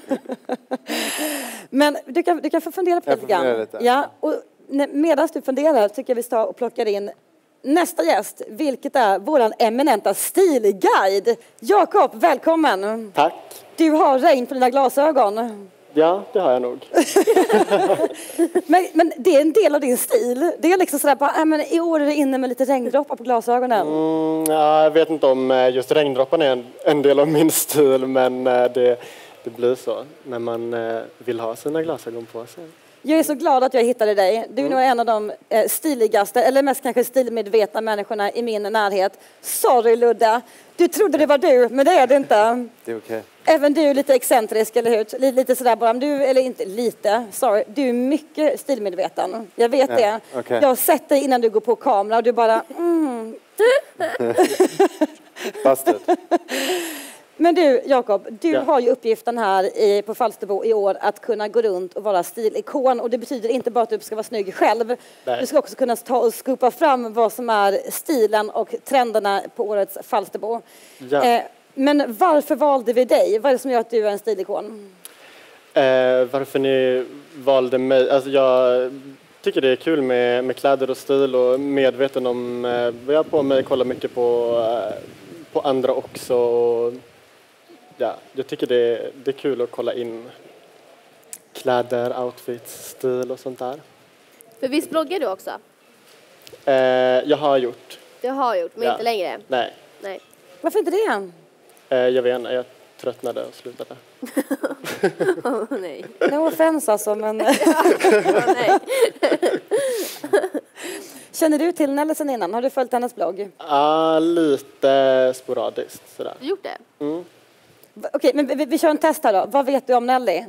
Men du kan, du kan få fundera på det lite grann. Ja, och medan du funderar tycker jag vi ska och plockar in nästa gäst, vilket är våran eminenta stilguide. Jakob, välkommen. Tack. Du har regn på dina glasögon. Ja, det har jag nog. men, men det är en del av din stil. Det är liksom sådär, bara, äh, men i år är det inne med lite regndroppar på glasögonen. Mm, ja, jag vet inte om just regndropparna är en, en del av min stil, men det, det blir så när man vill ha sina glasögon på sig. Jag är så glad att jag hittade dig. Du är mm. nog en av de eh, stiligaste, eller mest kanske stilmedvetna människorna i min närhet. Sorry Ludda, du trodde det var du, men det är det inte. Det är okej. Även du är lite excentrisk, eller hur? Lite, lite sådär bara, du, eller inte lite, sorry. Du är mycket stilmedveten. Jag vet ja, det. Okay. Jag har sett dig innan du går på kamera och du bara, mm. Busted. Men du, Jakob, du Ja. har ju uppgiften här i, på Falsterbo i år att kunna gå runt och vara stilikon. Och det betyder inte bara att du ska vara snygg själv. Nej. Du ska också kunna ta och skupa fram vad som är stilen och trenderna på årets Falsterbo. Ja. Eh, men varför valde vi dig? Vad är det som gör att du är en stilikon? Eh, varför ni valde mig? Alltså jag tycker det är kul med, med kläder och stil och medveten om eh, vad jag har på mig. Kollar mycket på, eh, på andra också. Och, ja, jag tycker det, det är kul att kolla in kläder, outfits, stil och sånt där. För visst bloggar du också? Eh, jag har gjort. Det har gjort, men Ja. inte längre. Nej, Nej. Varför inte det? eh, jag vet inte. Jag tröttnade och slutade. Åh nej. No offense alltså, men... Åh, nej. Känner du till Nelly sen innan? Har du följt hennes blogg? Ah, lite sporadiskt sådär. Du har gjort det? Mm. Va- Okej, men vi, vi kör en test här då. Vad vet du om Nelly?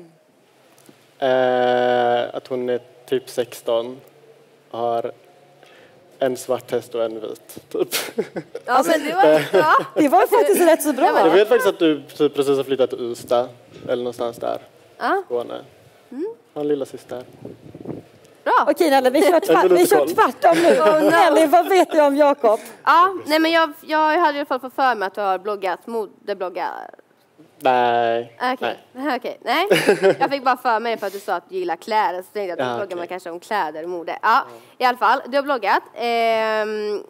Eh, att hon är typ sexton. Har en svart häst och en vit, typ. Ja, men det var bra. Det var faktiskt rätt så bra. Jag vet faktiskt att du typ precis har flyttat till Ystad. Eller någonstans där. Ja, Skåne. Har en lilla syster. bra. Okej Nelly, vi kör, Jag tvärt, vill vi inte kör koll. tvärtom nu. Oh, no. Nelly, vad vet du om Jakob? Ja, nej men jag, jag hade i alla fall fått för mig att du har bloggat, modebloggar. Nej. Okej, Nej. nej. Okej, nej. Jag fick bara för mig för att du sa att du gillar kläder, så tänkte jag att du Ja, bloggar okej. man kanske om kläder och mode. Ja, i alla fall, du har bloggat. Ehm,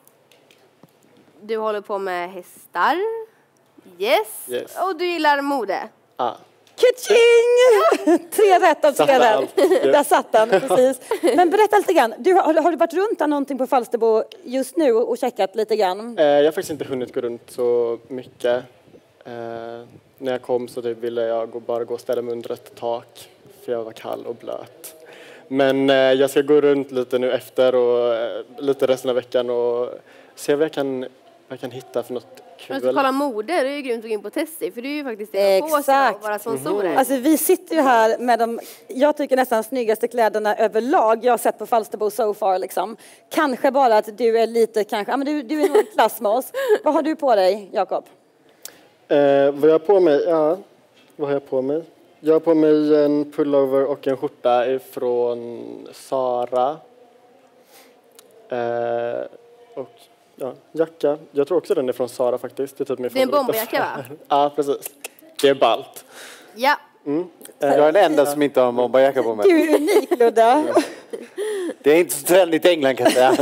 du håller på med hästar. Yes. Yes. Och du gillar mode. Ah. Ka-ching! Tre rätt av tre Satte rätt. allt. Ja. Där satt den, precis. Men berätta lite grann. Du, har, har du varit runt där någonting på Falsterbo just nu och checkat lite grann? Eh, jag har faktiskt inte hunnit gå runt så mycket. Eh, när jag kom så typ ville jag gå, bara gå och ställa mig under ett tak. För jag var kall och blöt. Men eh, jag ska gå runt lite nu efter och eh, lite resten av veckan och se vad jag kan, vad jag kan hitta för något Om du ska kul. kolla mode, det är ju grymt att gå in på Tessie, för du är ju faktiskt en på Exakt. av våra sponsorer. Alltså vi sitter ju här med de, jag tycker nästan snyggaste kläderna överlag jag har sett på Falsterbo so far liksom. Kanske bara att du är lite kanske, ja men du, du är nog i klass med oss. Vad har du på dig, Jakob? Eh, vad jag har på mig? Ja, vad har jag på mig? Jag har på mig en pullover och en skjorta ifrån Zara. Eh, och ja, jacka. Jag tror också den är från Zara faktiskt. Det är typ min Det är en favoritaffär. bomberjacka, va? Ja, precis. Det är ballt. Ja. Mm. Jag är den enda som inte har en bomberjacka på mig. Du är unik, Ludda. Det är inte så trendigt i England kan jag säga.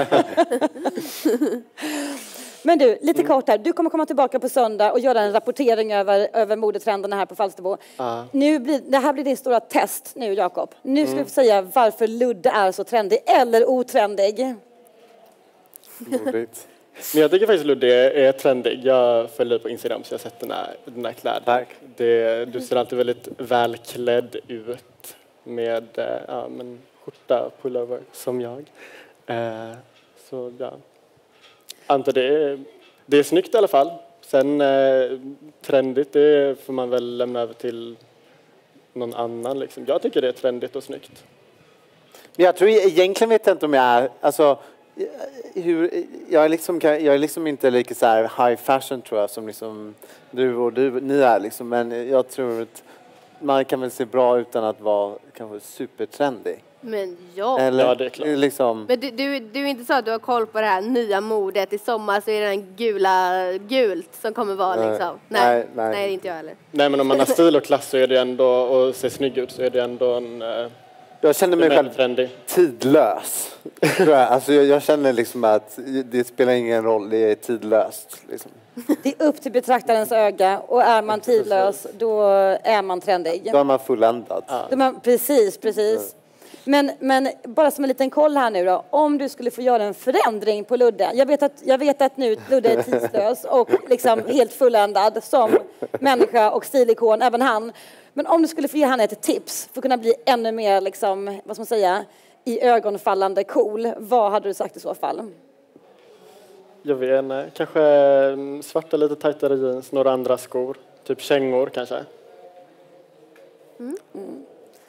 Men du, lite kort här. Du kommer komma tillbaka på söndag och göra en rapportering över, över modetrenderna här på Falsterbo. Ja. Nu blir, det här blir din stora test nu, Jakob. Nu ska vi få säga varför Ludde är så trendig eller otrendig. Roligt. Men jag tycker faktiskt Ludde är, är trendig. Jag följer på Instagram så jag har sett den här, den här kläden. Tack. Det, du ser alltid väldigt välklädd ut med eh, ja, men skjorta, pullover som jag. Eh, så ja. Antar det är, det är snyggt i alla fall. Sen eh, trendigt, det får man väl lämna över till någon annan. Liksom. Jag tycker det är trendigt och snyggt. Men jag tror egentligen vet jag inte om jag är, alltså, hur, jag, är liksom, jag är liksom inte lika så här high fashion tror jag som liksom du och du, ni är liksom. Men jag tror att man kan väl se bra utan att vara kanske supertrendig. Men ja. Eller, Ja, det är klart. liksom, Men du, du, du är inte så att du har koll på det här nya modet. I sommar så är det den gula, gult som kommer vara Nej. liksom. Nej, Nej, nej. nej. det är inte jag heller. Nej, men om man har stil och klass så är det ändå, och ser snygg ut så är det ändå en eh, jag känner mig en själv trendig. tidlös. Tror jag. Alltså, jag, jag känner liksom att det spelar ingen roll, det är tidlöst. Liksom. Det är upp till betraktarens öga och är man tidlös då är man trendig. Då är man fulländad. Ja. Då är man, precis, precis. Men, men bara som en liten koll här nu då. Om du skulle få göra en förändring på Ludde. Jag vet att, jag vet att nu Ludde är tidslös och liksom helt fulländad som människa och stilikon, även han. Men om du skulle få ge han ett tips för att kunna bli ännu mer liksom, vad ska man säga, i ögonfallande cool. Vad hade du sagt i så fall? Jag vet inte. Kanske mm, svarta lite tajtare jeans, några andra skor. Typ kängor kanske.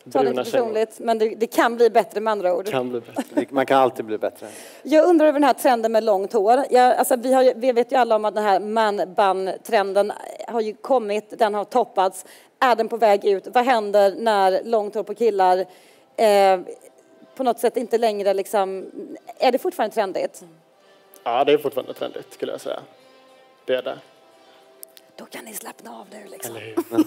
Ta det inte personligt, men det, det kan bli bättre med andra ord. Kan bli bättre. Man kan alltid bli bättre. Jag undrar över den här trenden med långt hår. Jag, alltså, vi, har, vi vet ju alla om att den här man-bun-trenden har ju kommit, den har toppats. Är den på väg ut? Vad händer när långt hår på killar eh, på något sätt inte längre liksom... Är det fortfarande trendigt? Ja, det är fortfarande trendigt skulle jag säga. Det är det. Då kan ni slappna av nu liksom.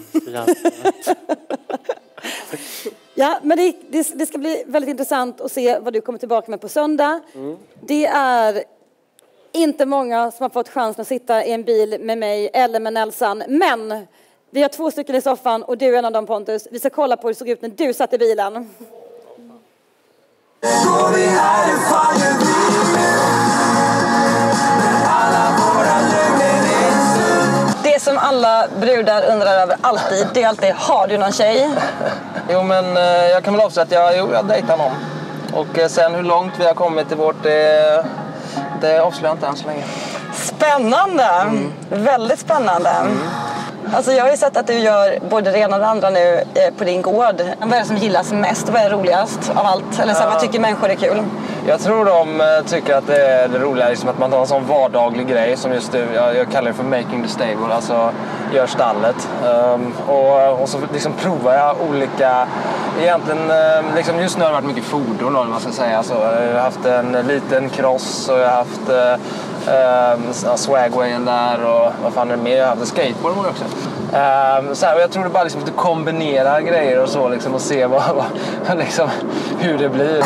Ja, men det, det, det ska bli väldigt intressant att se vad du kommer tillbaka med på söndag. Mm. Det är inte många som har fått chansen att sitta i en bil med mig eller med Nelson. Men vi har två stycken i soffan och du är en av dem, Pontus. Vi ska kolla på hur det såg ut när du satt i bilen. Det som alla brudar undrar över alltid, det är alltid, har du någon tjej? Jo, men eh, jag kan väl avslöja att jag, jo, jag dejtar någon. Och eh, sen hur långt vi har kommit i vårt, det, det avslöjar jag inte än så länge. Spännande! Mm. Väldigt spännande. Mm. Alltså jag har ju sett att du gör både det ena och det andra nu eh, på din gård. Vad är det som gillas mest? Vad är roligast av allt? Eller så, ja. Vad tycker människor är kul? Jag tror de eh, tycker att det är det roliga liksom att man tar en sån vardaglig grej som just du, jag, jag kallar det för making the stable, alltså gör stallet. Um, och, och så liksom provar jag olika, egentligen um, liksom just nu har det varit mycket fordon då, man ska säga. Alltså, jag har haft en liten cross och jag har haft uh, Um, swagwayen där och vad fan är det mer? Jag hade skateboard också. Um, så här, och jag tror det bara liksom att du kombinerar grejer och så liksom och se vad, vad, liksom, hur det blir.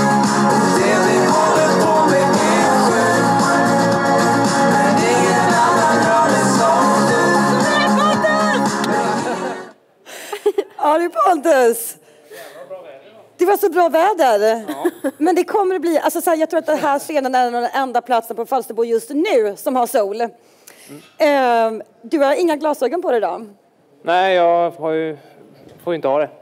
Ja, det är Pontus. Det var så bra väder. Ja. Men det kommer att bli, alltså så här, jag tror att den här scenen är den enda platsen på Falsterbo just nu som har sol. Mm. Uh, du har inga glasögon på dig idag? Nej, jag har ju, får inte ha det.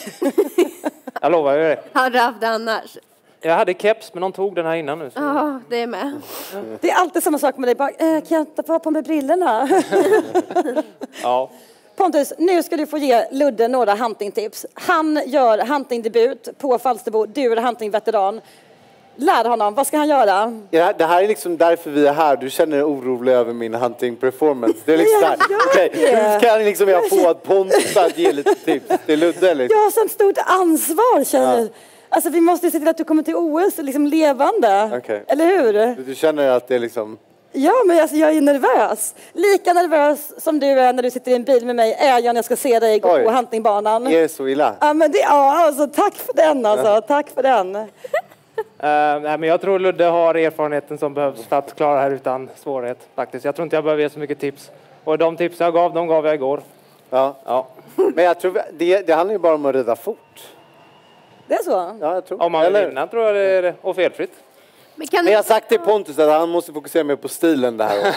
Jag lovar ju det. Har du haft det annars? Jag hade keps, men de tog den här innan nu. Ja, oh, det är med. Det är alltid samma sak med dig. Bara, eh, kan jag inte få ha på mig brillorna? Ja. Pontus, nu ska du få ge Ludde några huntingtips. Han gör huntingdebut på Falsterbo. Du är huntingveteran. Lär honom, vad ska han göra? Ja, det här är liksom därför vi är här. Du känner dig orolig över min hunting performance. Det är liksom där. Okej, hur kan liksom jag få att Pontus att ge lite tips till Ludde? Liksom? Jag har sånt stort ansvar, känner ja. Alltså vi måste se till att du kommer till O S liksom levande. Okay. Eller hur? Du känner att det är liksom... Ja, men alltså, jag är nervös. Lika nervös som du är när du sitter i en bil med mig är jag när jag ska se dig gå Oj. på huntingbanan. Är det så illa? Ja, men det, ja, alltså, tack för den alltså. Ja. Tack för den. Uh, nej, men jag tror Ludde har erfarenheten som behövs för att klara det här utan svårighet. Faktiskt. Jag tror inte jag behöver ge så mycket tips. Och de tips jag gav, de gav jag igår. Ja. ja. Men jag tror det, det handlar ju bara om att rida fort. Det är så? Ja, jag tror. Om man vill vinna tror jag det är och felfritt. Men, kan Men jag har sagt till Pontus att han måste fokusera mer på stilen det här.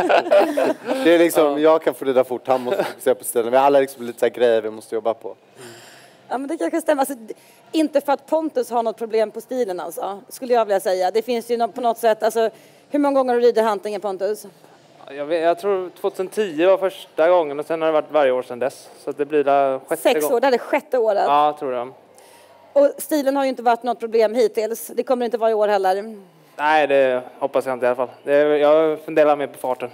Det är liksom, ja. jag kan få rida fort, han måste fokusera på stilen. Vi har alla liksom lite så här grejer vi måste jobba på. Ja, men det kanske stämmer. Alltså, inte för att Pontus har något problem på stilen alltså, skulle jag vilja säga. Det finns ju på något sätt, alltså, hur många gånger har du ridit huntingen, Pontus? Jag, vet, jag tror tjugohundratio var första gången och sen har det varit varje år sedan dess. Så det blir det sjätte Sex år, gång. det är det sjätte året. Ja, jag tror det. Och stilen har ju inte varit något problem hittills. Det kommer inte vara i år heller. Nej, det hoppas jag inte i alla fall. Det är, jag funderar mer på farten.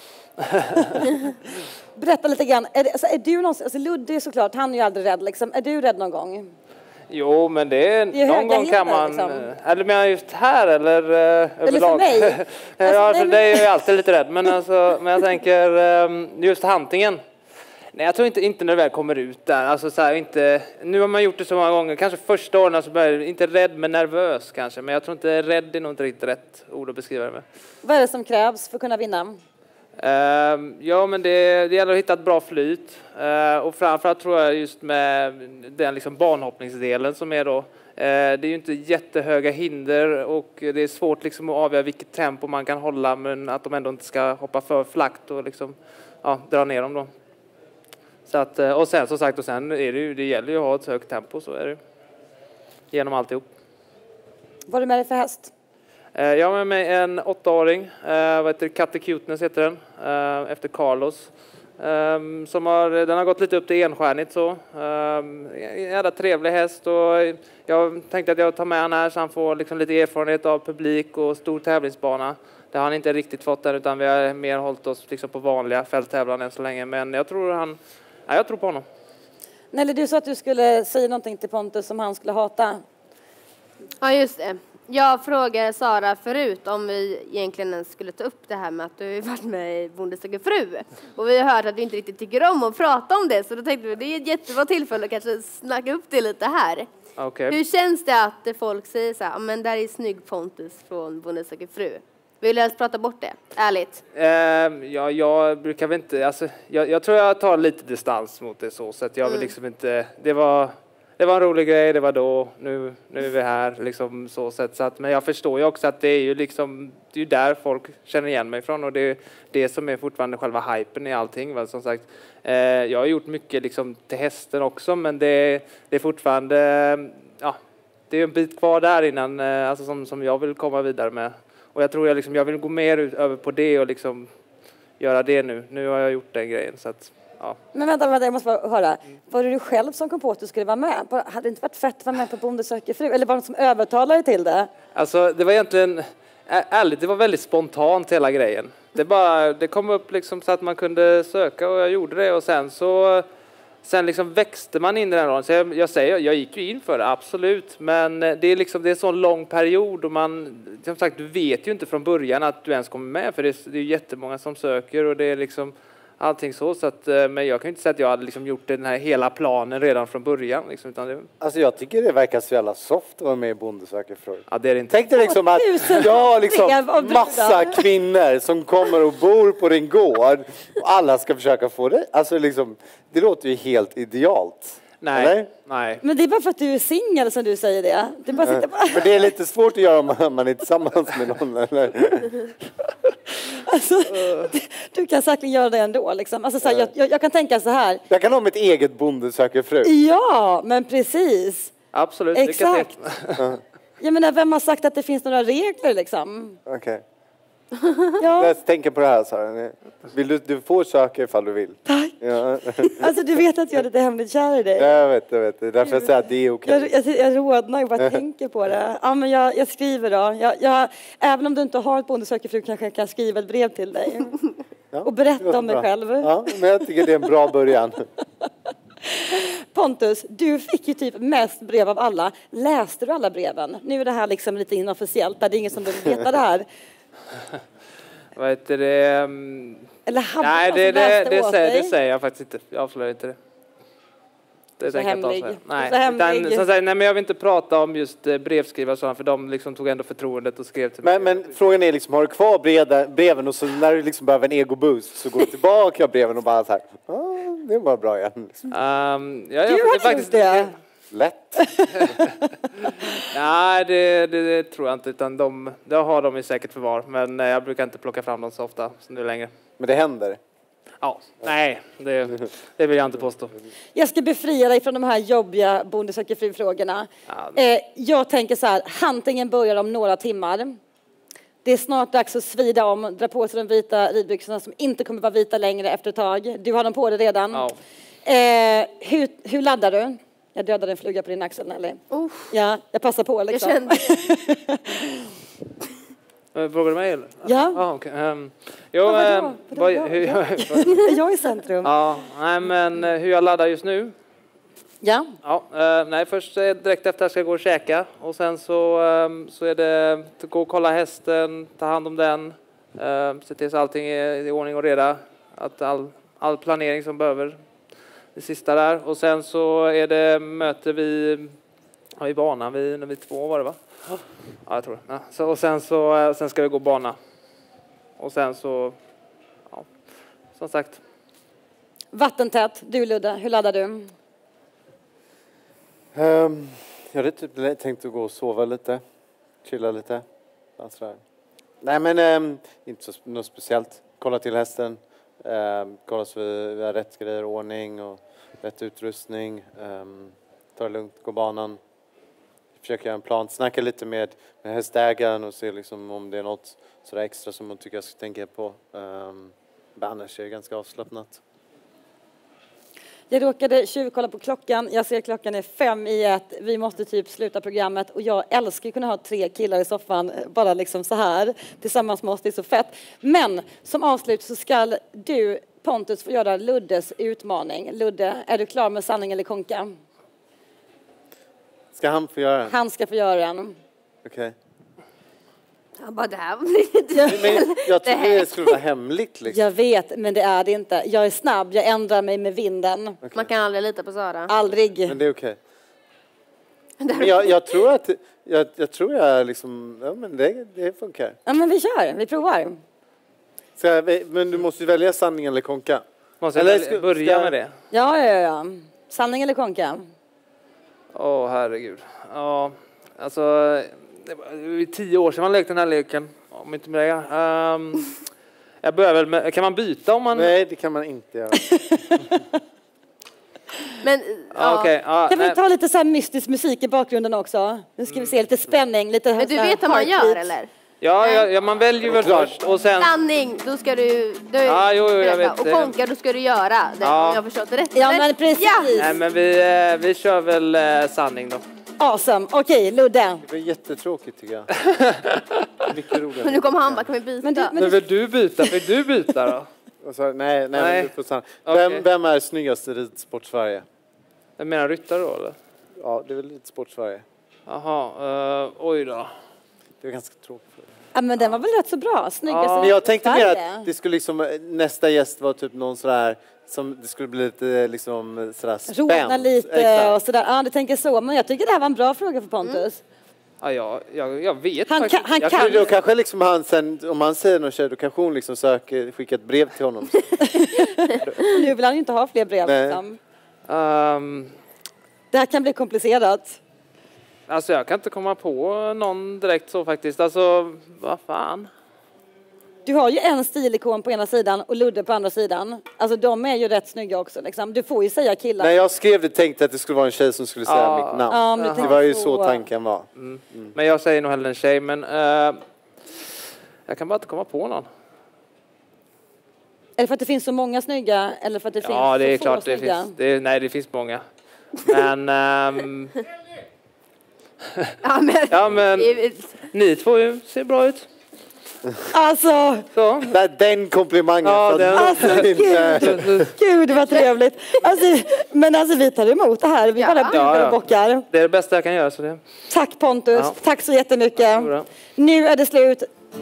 Berätta lite grann. Är, det, alltså, är du någon, alltså Ludde är såklart, han är ju aldrig rädd. Liksom. Är du rädd någon gång? Jo, men det är, det är någon gång kan man... Liksom. Eller menar just här eller uh, eller överlag? Eller för mig? Alltså, ja, för dig är jag alltid lite rädd. Men, alltså, men jag tänker um, just huntingen. Nej, jag tror inte, inte när det väl kommer ut där. Alltså, så här, inte, nu har man gjort det så många gånger. Kanske första åren så börjar jag inte rädd men nervös kanske. Men jag tror inte rädd är nog inte riktigt rätt ord att beskriva det med. Vad är det som krävs för att kunna vinna? Uh, ja, men det, det gäller att hitta ett bra flyt. Uh, och framförallt tror jag just med den liksom banhoppningsdelen som är då. Uh, det är ju inte jättehöga hinder och det är svårt liksom att avgöra vilket tempo man kan hålla. Men att de ändå inte ska hoppa för flackt och liksom, ja, dra ner dem då. Så att, och sen som sagt, och sen är det ju, det gäller ju att ha ett högt tempo, så är det genom alltihop. Vad är du med dig för häst? Jag har med mig en åttaåring, vad heter Cuteness heter den, efter Carlos. Um, som har, den har gått lite upp till enstjärnigt så. Um, en jävla trevlig häst och jag tänkte att jag tar med han här så han får liksom lite erfarenhet av publik och stor tävlingsbana. Det har han inte riktigt fått än utan vi har mer hållit oss liksom på vanliga fälttävlan än så länge. Men jag tror, han, ja, jag tror på honom. Nelly, du sa att du skulle säga någonting till Pontus som han skulle hata. Ja, just det. Jag frågade Sara förut om vi egentligen skulle ta upp det här med att du har varit med i Bonde söker fru. Och vi har hört att du inte riktigt tycker om att prata om det. Så då tänkte vi det är ett jättebra tillfälle att kanske snacka upp det lite här. Okay. Hur känns det att folk säger så här, men där är snygg Pontus från Bonde söker fru? Vill du helst prata bort det? Ärligt. Uh, ja, jag brukar väl inte, alltså, jag, jag tror jag tar lite distans mot det så. Så att jag vill Mm. liksom inte, det var... Det var en rolig grej, det var då, nu, nu är vi här liksom så sätt. Så att, men jag förstår ju också att det är ju liksom, det är ju där folk känner igen mig ifrån och det är det som är fortfarande själva hypen i allting. Väl, som sagt, eh, jag har gjort mycket liksom till hästen också men det, det är fortfarande, ja, det är en bit kvar där innan, eh, alltså som, som jag vill komma vidare med. Och jag tror jag liksom, jag vill gå mer ut, över på det och liksom göra det nu. Nu har jag gjort den grejen så att... Ja. Men vänta, vänta, jag måste bara höra. Var det du själv som kom på att du skulle vara med? Bara, hade det inte varit fett att vara med på Bonde söker fru? Eller var det någon som övertalade dig till det? Alltså, det var egentligen... Ärligt, det var väldigt spontant hela grejen. Det, bara, det kom upp liksom så att man kunde söka och jag gjorde det. Och sen så... Sen liksom växte man in i den rollen. Så jag, jag säger, jag gick ju in för det, absolut. Men det är liksom, det är en sån lång period och man... Som sagt, du vet ju inte från början att du ens kommer med. För det är, det är jättemånga som söker och det är liksom... Allting så, så att, men jag kan inte säga att jag hade liksom gjort den här hela planen redan från början. Liksom, utan det... Alltså jag tycker det verkar så jävla soft att vara med i Bonde söker fru. Ja, det är det inte. Tänk dig liksom att jag har liksom massa kvinnor som kommer och bor på din gård och alla ska försöka få det. Alltså liksom, det låter ju helt idealt. Nej, eller? nej. Men det är bara för att du är singel som du säger det. Det är bara sitta bara... Men det är lite svårt att göra om man är tillsammans med någon, eller? Alltså, du kan säkert göra det ändå. Liksom. Alltså, så här, jag, jag, jag kan tänka så här. Jag kan ha mitt eget Bonde söker fru. Ja, men precis. Absolut. Exakt. Jag menar, vem har sagt att det finns några regler liksom? Okej. Okay. Ja. Jag tänker på det här, Sara. Vill du, du får söka ifall du vill. Tack. Ja. Alltså, du vet att jag är lite hemligt kär i dig. Jag vet, jag vet. Det är därför jag säger att det är okej. Okay. Jag, jag, jag rodnar och bara tänker på det. Ja, men jag, jag skriver då. Jag, jag, även om du inte har ett Bonde söker fru kanske jag kan skriva ett brev till dig. Ja, och berätta om mig själv. Ja, men jag tycker det är en bra början. Pontus, du fick ju typ mest brev av alla. Läste du alla breven? Nu är det här liksom lite inofficiellt. Det är ingen som behöver veta det här. Vad heter det? Eller hade Nej, det, det, det, åt säger, dig? det säger jag faktiskt inte. Jag avslöjar inte det. Det så hemlig. Nej, så hemlig. utan, så säger, nej, men jag vill inte prata om just brevskrivare och sådana, för de liksom tog ändå förtroendet och skrev till mig. Men, men frågan är liksom, har du kvar breven, breven och så när du liksom behöver en ego-boost så går du tillbaka breven och bara så här, ah, det var bra igen. Um, ja, du jag, har faktiskt det. Lätt. Nej, det, det, det tror jag inte, utan de, det har de i säkert förvar, men jag brukar inte plocka fram dem så ofta nu längre. Men det händer? Ja, nej, det, det vill jag inte påstå. Jag ska befria dig från de här jobbiga Bonde söker fru-frågorna. Ja. Eh, jag tänker så här, hantingen börjar om några timmar. Det är snart dags att svida om, dra på sig de vita ridbyxorna som inte kommer vara vita längre efter ett tag. Du har dem på dig redan. Ja. Eh, hur, hur laddar du? Jag dödade en fluga på din axel, Nelly. Uh. Ja, jag passar på liksom. Jag kände. Frågar du mig eller? Ja. Ah, okay. um, jo, vadå? um, Vadå? vad, Ja. hur, Jag är i centrum. ja, nej, men hur jag laddar just nu? Ja. Ja, uh, nej, först direkt efter ska jag gå och käka och sen så, um, så är det att gå och kolla hästen, ta hand om den, uh, se till så allting är i ordning och reda, att all, all planering som behöver, det sista där. Och sen så är det möte vid, ja, vid banan vid, vid två var det va? Ja, jag tror det. Ja, så, och sen så sen ska vi gå bana. Och sen så, ja, som sagt. Vattentätt, du Ludde, hur laddar du? Um, jag hade typ tänkt att gå och sova lite, chilla lite. Alltså, nej men um, inte så något speciellt. Kolla till hästen, um, kolla så vi, vi har rätt grejer i ordning och rätt utrustning. Um, ta det lugnt, gå banan. Försöka göra en plan, snacka lite med, med hästägaren och se liksom om det är något sådär extra som man tycker jag ska tänka på. Um, annars är det ganska avslappnat. Jag råkade tjuvkolla på klockan. Jag ser klockan är fem i ett. Vi måste typ sluta programmet. Och jag älskar att kunna ha tre killar i soffan. Bara liksom så här. Tillsammans med oss. Det är så fett. Men som avslut så ska du, Pontus, få göra Luddes utmaning. Ludde, är du klar med sanning eller konka? Ska han få göra den? Han ska få göra den. Okej. Okay. Jag bara, det här men jag trodde det skulle vara hemligt. Liksom. Jag vet, men det är det inte. Jag är snabb, jag ändrar mig med vinden. Okay. Man kan aldrig lita på Sara. Aldrig. Men det är okej. Okay. Men jag, jag tror att jag, jag tror jag liksom, ja men det, det funkar. Ja men vi kör, vi provar. Så jag, men du måste välja sanning eller konka. Måste jag eller, börja ska... med det? Ja, ja, ja. Sanning eller konka? Åh, oh, herregud. Ja, alltså... Det var tio år sedan man lekte den här leken. Om inte med det. Um, jag börjar väl med... Kan man byta om man... Nej, det kan man inte göra. Men, ja. Okay, ja, kan nej. vi ta lite så här mystisk musik i bakgrunden också? Nu ska vi se lite spänning. Lite men du vet vad man gör, eller? Ja, ja, ja, man väljer väl först. Och sen... Sanning, då ska du... du ja, jo, jo, jag vet. Och konka, då ska du göra det. Ja. Om jag har förstått det rätt. Ja, men precis. Ja. Nej, men vi, vi kör väl eh, sanning då. Awesome. Okej, okay, Ludde. Det var jättetråkigt tycker jag. Mycket roligt. Men nu kommer han bara, kan vi byta? Men, du, men, men vill du byta? Vill du byta då? Och så, nej, nej, nej. Men du får okay. vem, vem är snyggast i Ridsport-Sverige? Jag menar ryttare då, eller? Ja, det är väl Ridsport-Sverige. Jaha, uh, oj då. Det är ganska tråkigt. Ja, men den var väl rätt så bra. Snyggast ja. Men jag tänkte mer att det skulle liksom, nästa gäst var typ någon sådär, som det skulle bli lite liksom sådär spänt. Rodna lite exakt. Och sådär. Ja, du tänker så. Men jag tycker det här var en bra fråga för Pontus. Mm. Ja, jag, jag, jag vet han faktiskt. Kan, han jag kan. Då kanske liksom han sen, om han säger något tjej, då kanske hon liksom söker, skickar ett brev till honom. Nu vill han ju inte ha fler brev. Liksom. Um, det här kan bli komplicerat. Alltså jag kan inte komma på någon direkt så faktiskt. Alltså, vad fan. Du har ju en stilikon på ena sidan och Ludde på andra sidan. Alltså de är ju rätt snygga också liksom. Du får ju säga killar. När jag skrev det tänkte att det skulle vara en tjej som skulle säga ja. mitt namn. Ja, men det var ju så, så tanken var. Mm. Mm. Men jag säger nog hellre en tjej, men uh, jag kan bara inte komma på någon. Är det för att det finns så många snygga eller för att det ja, finns det är så klart, få det snygga? finns, det är, nej, det finns många. Men... Um, ja, men... ja, men ni två ju ser bra ut. Alltså... Så. Den komplimangen. Ja, den. Alltså, gud, gud vad trevligt. Alltså, men alltså vi tar emot det här. Vi ja. bara bjuder ja, ja. och bockar. Det är det bästa jag kan göra. Så det. Tack Pontus. Ja. Tack så jättemycket. Bra. Nu är det slut.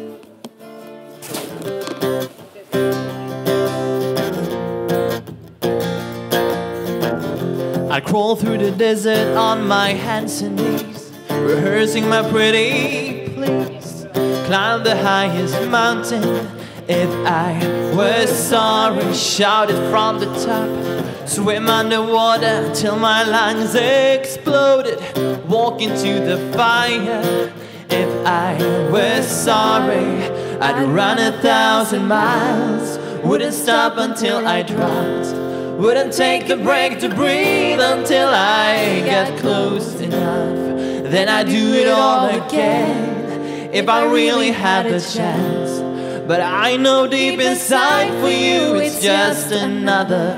I crawl through the desert on my hands and knees, rehearsing my pretty please. Climb the highest mountain. If I were sorry, shout it from the top. Swim underwater till my lungs exploded. Walk into the fire. If I were sorry, I'd run a thousand miles. Wouldn't stop until I dropped. Wouldn't take a break to breathe until I got close enough. Then I'd do it all again if I really had the chance. But I know deep inside for you it's just another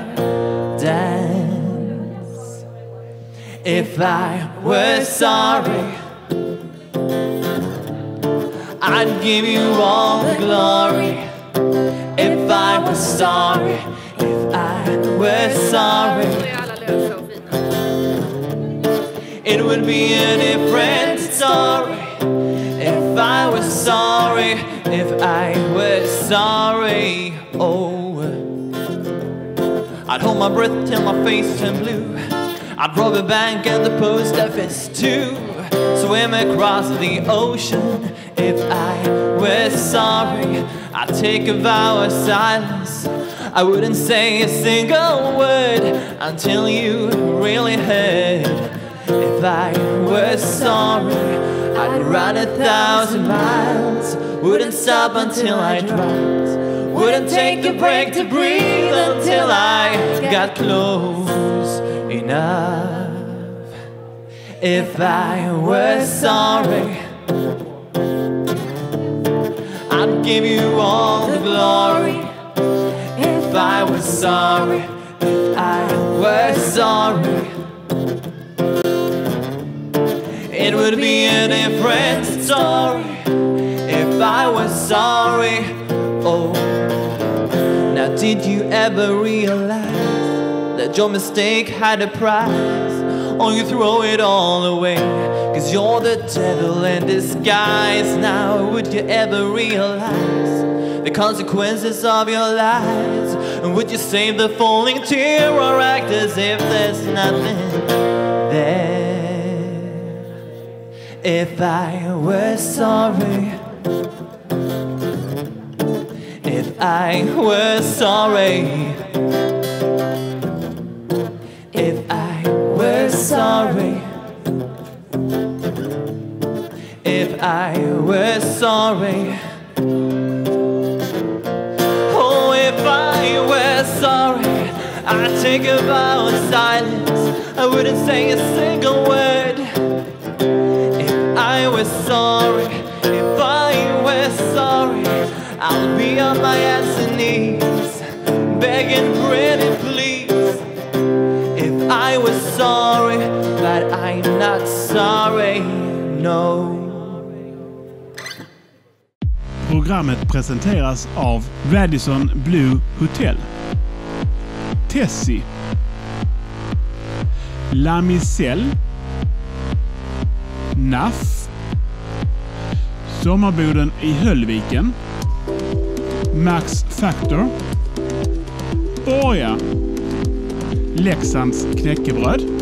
dance. If I were sorry, I'd give you all the glory. If I was sorry, if I were sorry, it would be a different story. If I was sorry, if I were sorry, oh, I'd hold my breath till my face turned blue. I'd rob a bank and the post office too. Swim across the ocean. If I were sorry, I'd take a vow of silence. I wouldn't say a single word until you really heard. If I were sorry, I'd run a thousand miles. Wouldn't stop until I dropped. Wouldn't take a break to breathe until I got close enough. If I were sorry, I'd give you all the glory. If I was sorry, if I were sorry. It would be a different story if I was sorry. Oh, now did you ever realize that your mistake had a price? Or you throw it all away, cause you're the devil in disguise. Now would you ever realize the consequences of your lies? And would you save the falling tear or act as if there's nothing there? If I were sorry, if I were sorry, if I were sorry, if I were sorry, oh, if I were sorry, I'd take a vow of silence. I wouldn't say a single word. I was sorry, if I were sorry, I'll be on my hands and knees, begging pretty please. If I was sorry, but I'm not sorry, no. Programmet presenteras av Radisson Blu Hotel, Tessie, La Micelle, N A F, Sommarboden i Höllviken, Max Factor, Borja, Leksands knäckebröd,